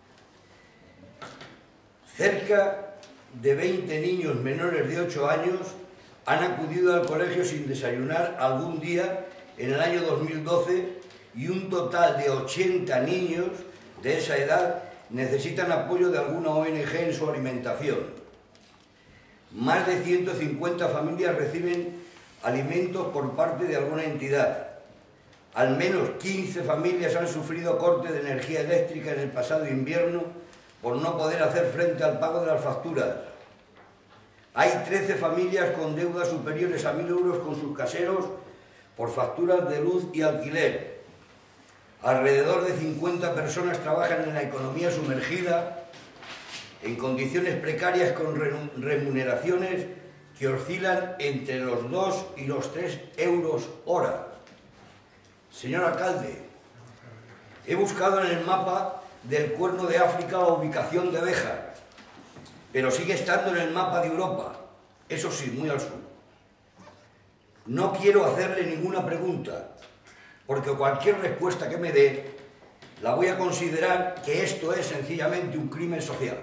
Cerca de 20 niños menores de 8 años han acudido al colegio sin desayunar algún día en el año 2012, y un total de 80 niños de esa edad necesitan apoyo de alguna ONG en su alimentación. Más de 150 familias reciben alimentos por parte de alguna entidad. Al menos 15 familias han sufrido corte de energía eléctrica en el pasado invierno por no poder hacer frente al pago de las facturas. Hay 13 familias con deudas superiores a 1.000 euros con sus caseros por facturas de luz y alquiler. Alrededor de 50 personas trabajan en la economía sumergida en condiciones precarias con remuneraciones que oscilan entre los 2 y los 3 euros hora. Señor alcalde, he buscado en el mapa del Cuerno de África la ubicación de Béjar, pero sigue estando en el mapa de Europa, eso sí, muy al sur. No quiero hacerle ninguna pregunta, porque cualquier respuesta que me dé la voy a considerar que esto es sencillamente un crimen social.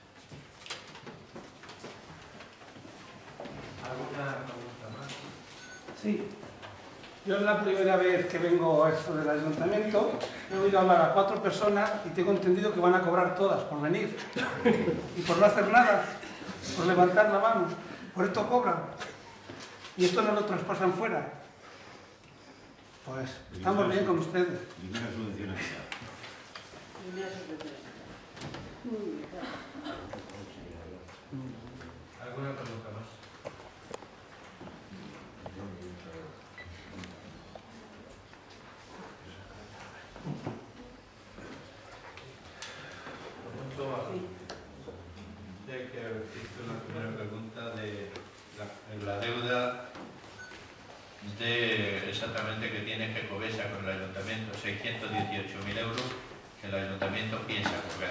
¿Alguna pregunta más? Sí. Yo es la primera vez que vengo a esto del ayuntamiento, he oído hablar a 4 personas y tengo entendido que van a cobrar todas por venir y por no hacer nada, por levantar la mano, por esto cobran y esto no lo traspasan fuera. Pues estamos bien con ustedes. ¿Alguna pregunta más? Hice una primera pregunta de la deuda de exactamente que tiene Gecovesa con el ayuntamiento, 618.000 euros que el ayuntamiento piensa cobrar.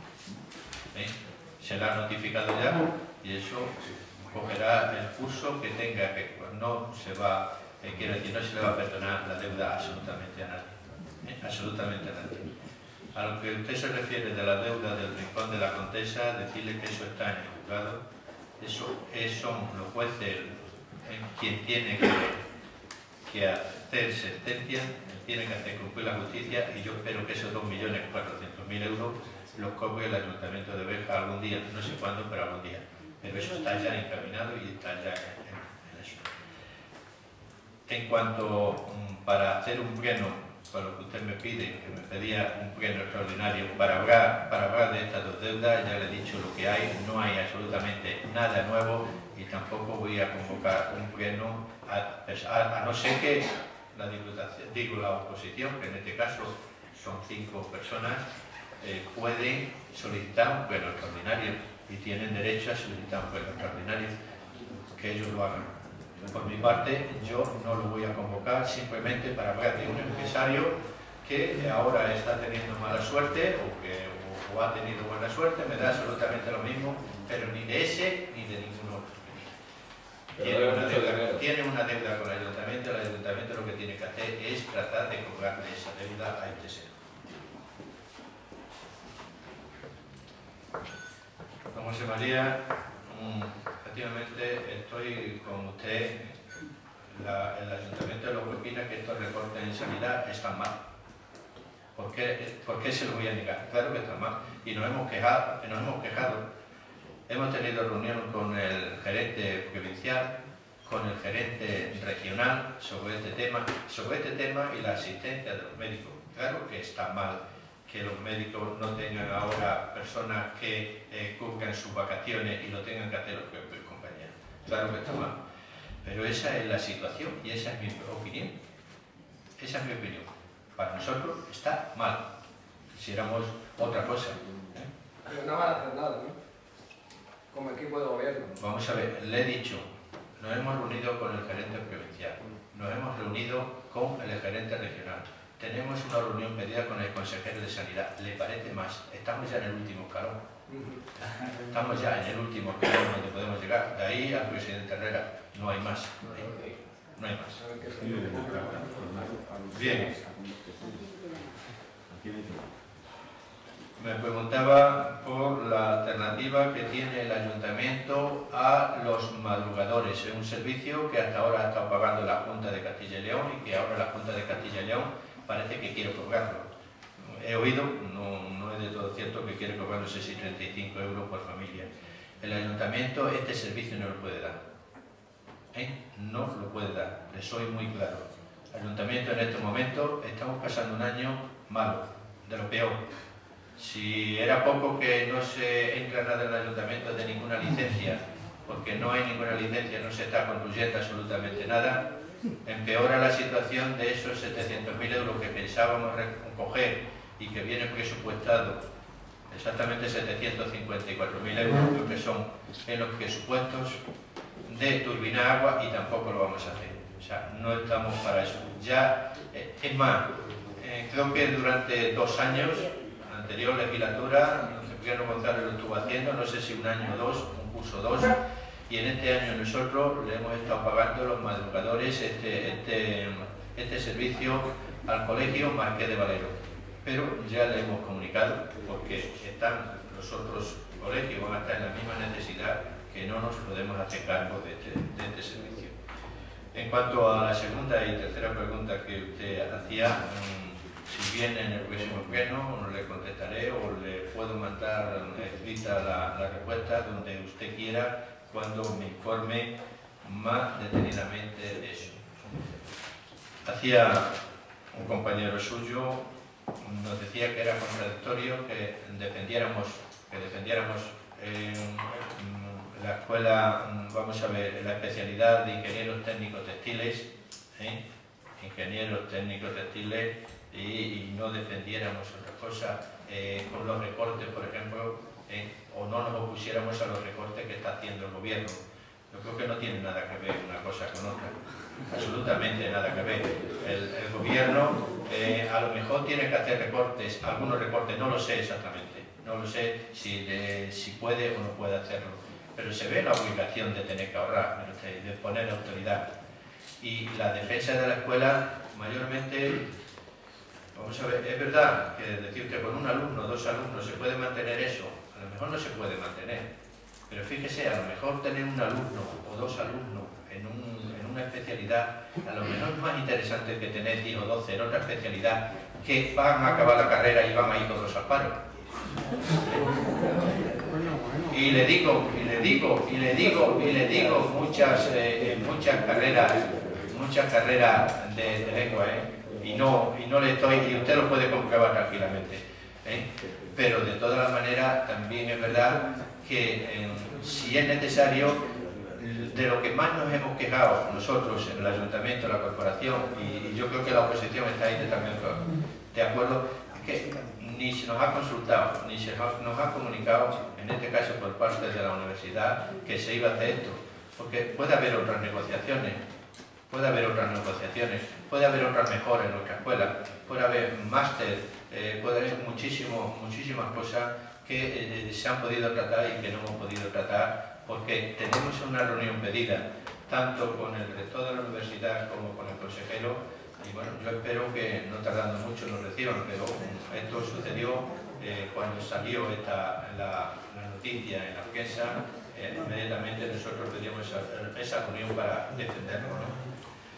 Se la ha notificado ya y eso cogerá el curso que tenga que no se va, quiero decir, no se le va a perdonar la deuda absolutamente a nadie, absolutamente a nadie. A lo que usted se refiere de la deuda del Rincón de la Condesa, decirle que eso está en el juzgado, eso son los jueces quien tiene que hacer sentencia, tiene que hacer cumplir la justicia y yo espero que esos 2.400.000 euros los cobre el Ayuntamiento de Béjar algún día, no sé cuándo, pero algún día. Pero eso está ya encaminado y está ya en eso. En cuanto para hacer un pleno, con lo que usted me pide, que me pedía un pleno extraordinario para hablar de estas dos deudas, ya le he dicho lo que hay, no hay absolutamente nada nuevo y tampoco voy a convocar un pleno a no ser que la Diputación, digo la oposición, que en este caso son 5 personas, pueden solicitar un pleno extraordinario y tienen derecho a solicitar un pleno extraordinario, que ellos lo hagan. Por mi parte, yo no lo voy a convocar simplemente para hablar de un empresario que ahora está teniendo mala suerte o ha tenido buena suerte, me da absolutamente lo mismo, pero ni de ese ni de ningún otro. Tiene una deuda con el ayuntamiento lo que tiene que hacer es tratar de cobrarle esa deuda a este señor. Como José María, efectivamente estoy con usted. El ayuntamiento lo que opina que estos recortes en sanidad están mal. ¿Por qué se lo voy a negar? Claro que están mal. Y nos hemos quejado. Hemos tenido reunión con el gerente provincial, con el gerente regional sobre este tema y la asistencia de los médicos. Claro que está mal que los médicos no tengan ahora personas que cubran sus vacaciones y lo tengan que hacer los propios compañeros. Claro que está mal. Pero esa es la situación y esa es mi opinión. Esa es mi opinión. Para nosotros está mal. Quisiéramos otra cosa. Pero no van a hacer nada, ¿no? Como equipo de gobierno. Vamos a ver, le he dicho, nos hemos reunido con el gerente provincial, nos hemos reunido con el gerente regional. Tenemos una reunión pedida con el consejero de Sanidad. ¿Le parece más? Estamos ya en el último escalón. Estamos ya en el último escalón donde podemos llegar. De ahí al presidente Herrera. No hay más. No hay más. Bien. Me preguntaba por la alternativa que tiene el ayuntamiento a los madrugadores. Es un servicio que hasta ahora ha estado pagando la Junta de Castilla y León y que ahora la Junta de Castilla y León parece que quiere cobrarlo. He oído, no es de todo cierto, que quiere cobrar, no sé si 35 euros por familia. El ayuntamiento este servicio no lo puede dar. No lo puede dar, le soy muy claro. El ayuntamiento en este momento estamos pasando un año malo, de lo peor. Si era poco que no se entra nada en el ayuntamiento de ninguna licencia, porque no hay ninguna licencia, no se está construyendo absolutamente nada, empeora la situación de esos 700.000 euros que pensábamos recoger y que viene presupuestado exactamente 754.000 euros, lo que son en los presupuestos de Turbina Agua, y tampoco lo vamos a hacer. O sea, no estamos para eso. Ya, es más, creo que durante 2 años, la anterior legislatura, Cipriano González lo estuvo haciendo, no sé si 1 año o 2, un curso 2, y en este año nosotros le hemos estado pagando los madrugadores este servicio al colegio Marqués de Valero. Pero ya le hemos comunicado, porque están los otros colegios, van a estar en la misma necesidad, que no nos podemos hacer cargo de este servicio. En cuanto a la segunda y tercera pregunta que usted hacía, si viene en el próximo pleno, le contestaré o le puedo mandar escrita la respuesta donde usted quiera, cuando me informe más detenidamente de eso. Hacía un compañero suyo, nos decía que era contradictorio que defendiéramos la escuela, vamos a ver, la especialidad de ingenieros técnicos textiles, y no defendiéramos otra cosa con los recortes, por ejemplo, o no nos opusiéramos a los recortes que está haciendo el gobierno. Yo creo que no tiene nada que ver una cosa con otra, absolutamente nada que ver. El gobierno a lo mejor tiene que hacer recortes, algunos recortes, no lo sé exactamente, no lo sé si puede o no puede hacerlo, pero se ve la obligación de tener que ahorrar, de poner autoridad. Y la defensa de la escuela, mayormente, vamos a ver, es verdad que decir que con 1 alumno, 2 alumnos se puede mantener eso, a lo mejor no se puede mantener, pero fíjese, a lo mejor tener 1 alumno o 2 alumnos en una especialidad, a lo mejor es más interesante que tener 10 o 12 en otra especialidad, que van a acabar la carrera y van a ir todos al paro. Y le digo muchas carreras de lengua, y no le estoy, y usted lo puede comprobar tranquilamente, pero de todas las maneras también es verdad que si es necesario, de lo que más nos hemos quejado nosotros en el ayuntamiento, la corporación, y yo creo que la oposición está ahí también de acuerdo, es que ni se nos ha consultado, ni se nos ha comunicado, en este caso por parte de la universidad, que se iba a hacer esto, porque puede haber otras negociaciones, puede haber otras mejoras en nuestra escuela, puede haber máster, puede haber muchísimas cosas que se han podido tratar y que no hemos podido tratar, porque tenemos una reunión pedida, tanto con el rector de la universidad como con el consejero, y bueno, yo espero que no tardando mucho nos reciban, pero esto sucedió cuando salió la noticia en la prensa, inmediatamente nosotros pedimos esa reunión para defenderlo, ¿no?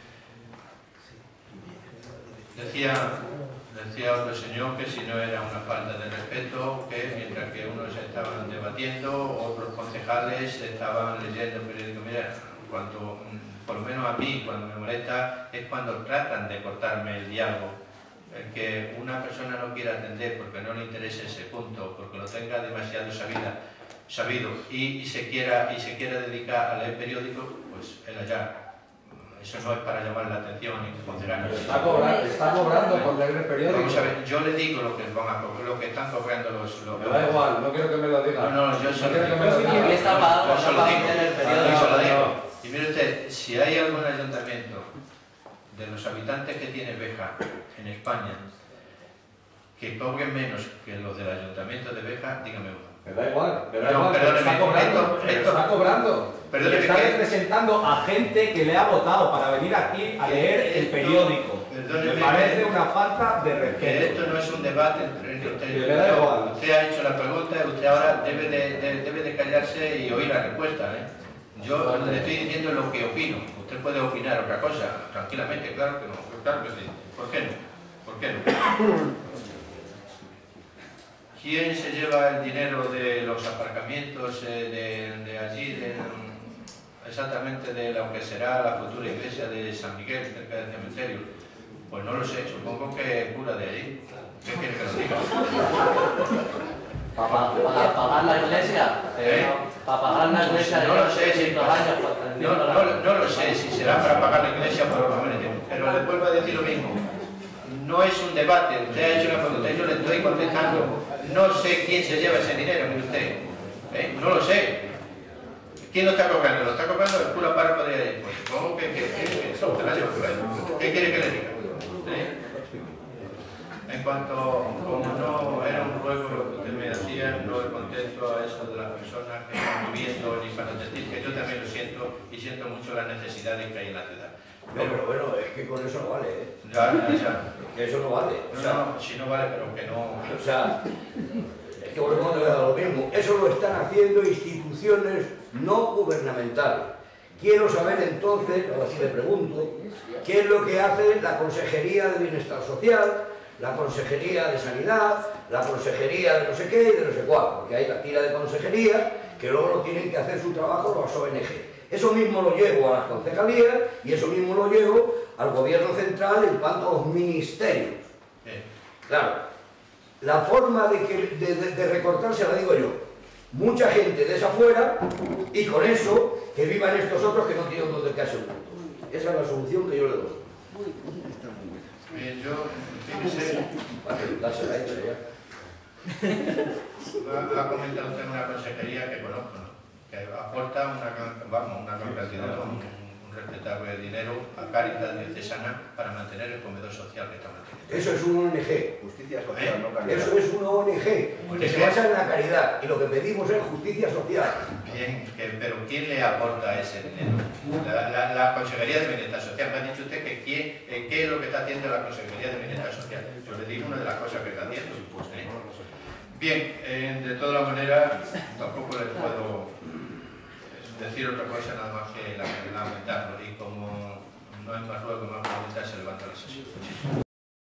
Decía otro señor que si no era una falta de respeto, que mientras que unos estaban debatiendo, otros concejales estaban leyendo periódicos. Mira, por lo menos a mí, cuando me molesta, es cuando tratan de cortarme el diálogo. El que una persona no quiera atender porque no le interese ese punto, porque lo tenga demasiado sabido y se quiera dedicar a leer periódicos, pues él allá. Eso no es para llamar la atención ni considerar. Está cobrando por leer el periódico. Vamos a ver, yo le digo lo que van a cobrar, lo que están cobrando los. Me da igual, no quiero que me lo diga. No, yo solo digo. ¿Quién está pagando el periódico? Y mire usted, si hay algún ayuntamiento de los habitantes que tiene Béjar en España que cobren menos que los del ayuntamiento de Béjar, dígame uno. Me da igual, pero está cobrando. Está representando a gente que le ha votado para venir aquí a leer el periódico. Me parece una falta de respeto. Esto no es un debate entre ustedes. Me da igual. Usted ha hecho la pregunta y usted ahora debe de callarse y oír la respuesta, Yo le estoy diciendo lo que opino. Usted puede opinar otra cosa, tranquilamente, claro que no, claro que sí. ¿Por qué no? ¿Por qué no? ¿Quién se lleva el dinero de los aparcamientos de allí, exactamente de lo que será la futura iglesia de San Miguel, cerca del cementerio? Pues no lo sé, supongo que el cura de allí. ¿Qué quiere que lo diga? ¿Para pagar la iglesia? ¿Para pagar la iglesia de No lo sé, 600 años? no lo sé si será para pagar la iglesia por lo menos, pero le vuelvo a decir lo mismo. No es un debate, usted ha hecho una pregunta, yo le estoy contestando. No sé quién se lleva ese dinero, mire usted. No lo sé. ¿Quién lo está cobrando? ¿Lo está cobrando el cura párroco de...? Pues supongo que ¿qué quiere que le diga? En cuanto, como no era un ruego lo que usted me hacía, no le contesto a eso de las personas que están viviendo, ni para decir que yo también lo siento y siento mucho las necesidades que hay en la ciudad. Pero bueno, es que con eso no vale, ¿eh? Ya. Que eso no vale. O sea, No, si no vale, pero que no... O sea, es que volvemos a lo mismo. Eso lo están haciendo instituciones no gubernamentales. Quiero saber entonces, ahora sí le pregunto, ¿qué es lo que hace la Consejería de Bienestar Social, la Consejería de Sanidad, la Consejería de no sé qué y de no sé cuál? Porque hay la tira de consejería que luego lo tienen que hacer su trabajo los ONG. Eso mismo lo llevo a las concejalías y eso mismo lo llevo al gobierno central en cuanto a los ministerios. Claro, la forma de recortar se la digo yo. Mucha gente de esa fuera y con eso que vivan estos otros que no tienen donde quedarse juntos. Esa es la solución que yo le doy. Bien, yo, fíjese, ha comentado usted una consejería que conozco, ¿no? Que aporta una gran cantidad, un respetable dinero a Cáritas Diocesana para mantener el comedor social que está manteniendo. Eso es una ONG. Justicia social, no caridad. Eso es una ONG que se basa en la caridad y lo que pedimos es justicia social. Bien, pero ¿quién le aporta ese dinero? La Consejería de Bienestar Social. Me ha dicho usted que qué es lo que está haciendo la Consejería de Bienestar Social. Yo le digo una de las cosas que está haciendo. Bien, de todas maneras, tampoco les puedo decir otra cosa nada más que lamentarlo. Y como no hay más ruego, más preguntas, se levanta la sesión.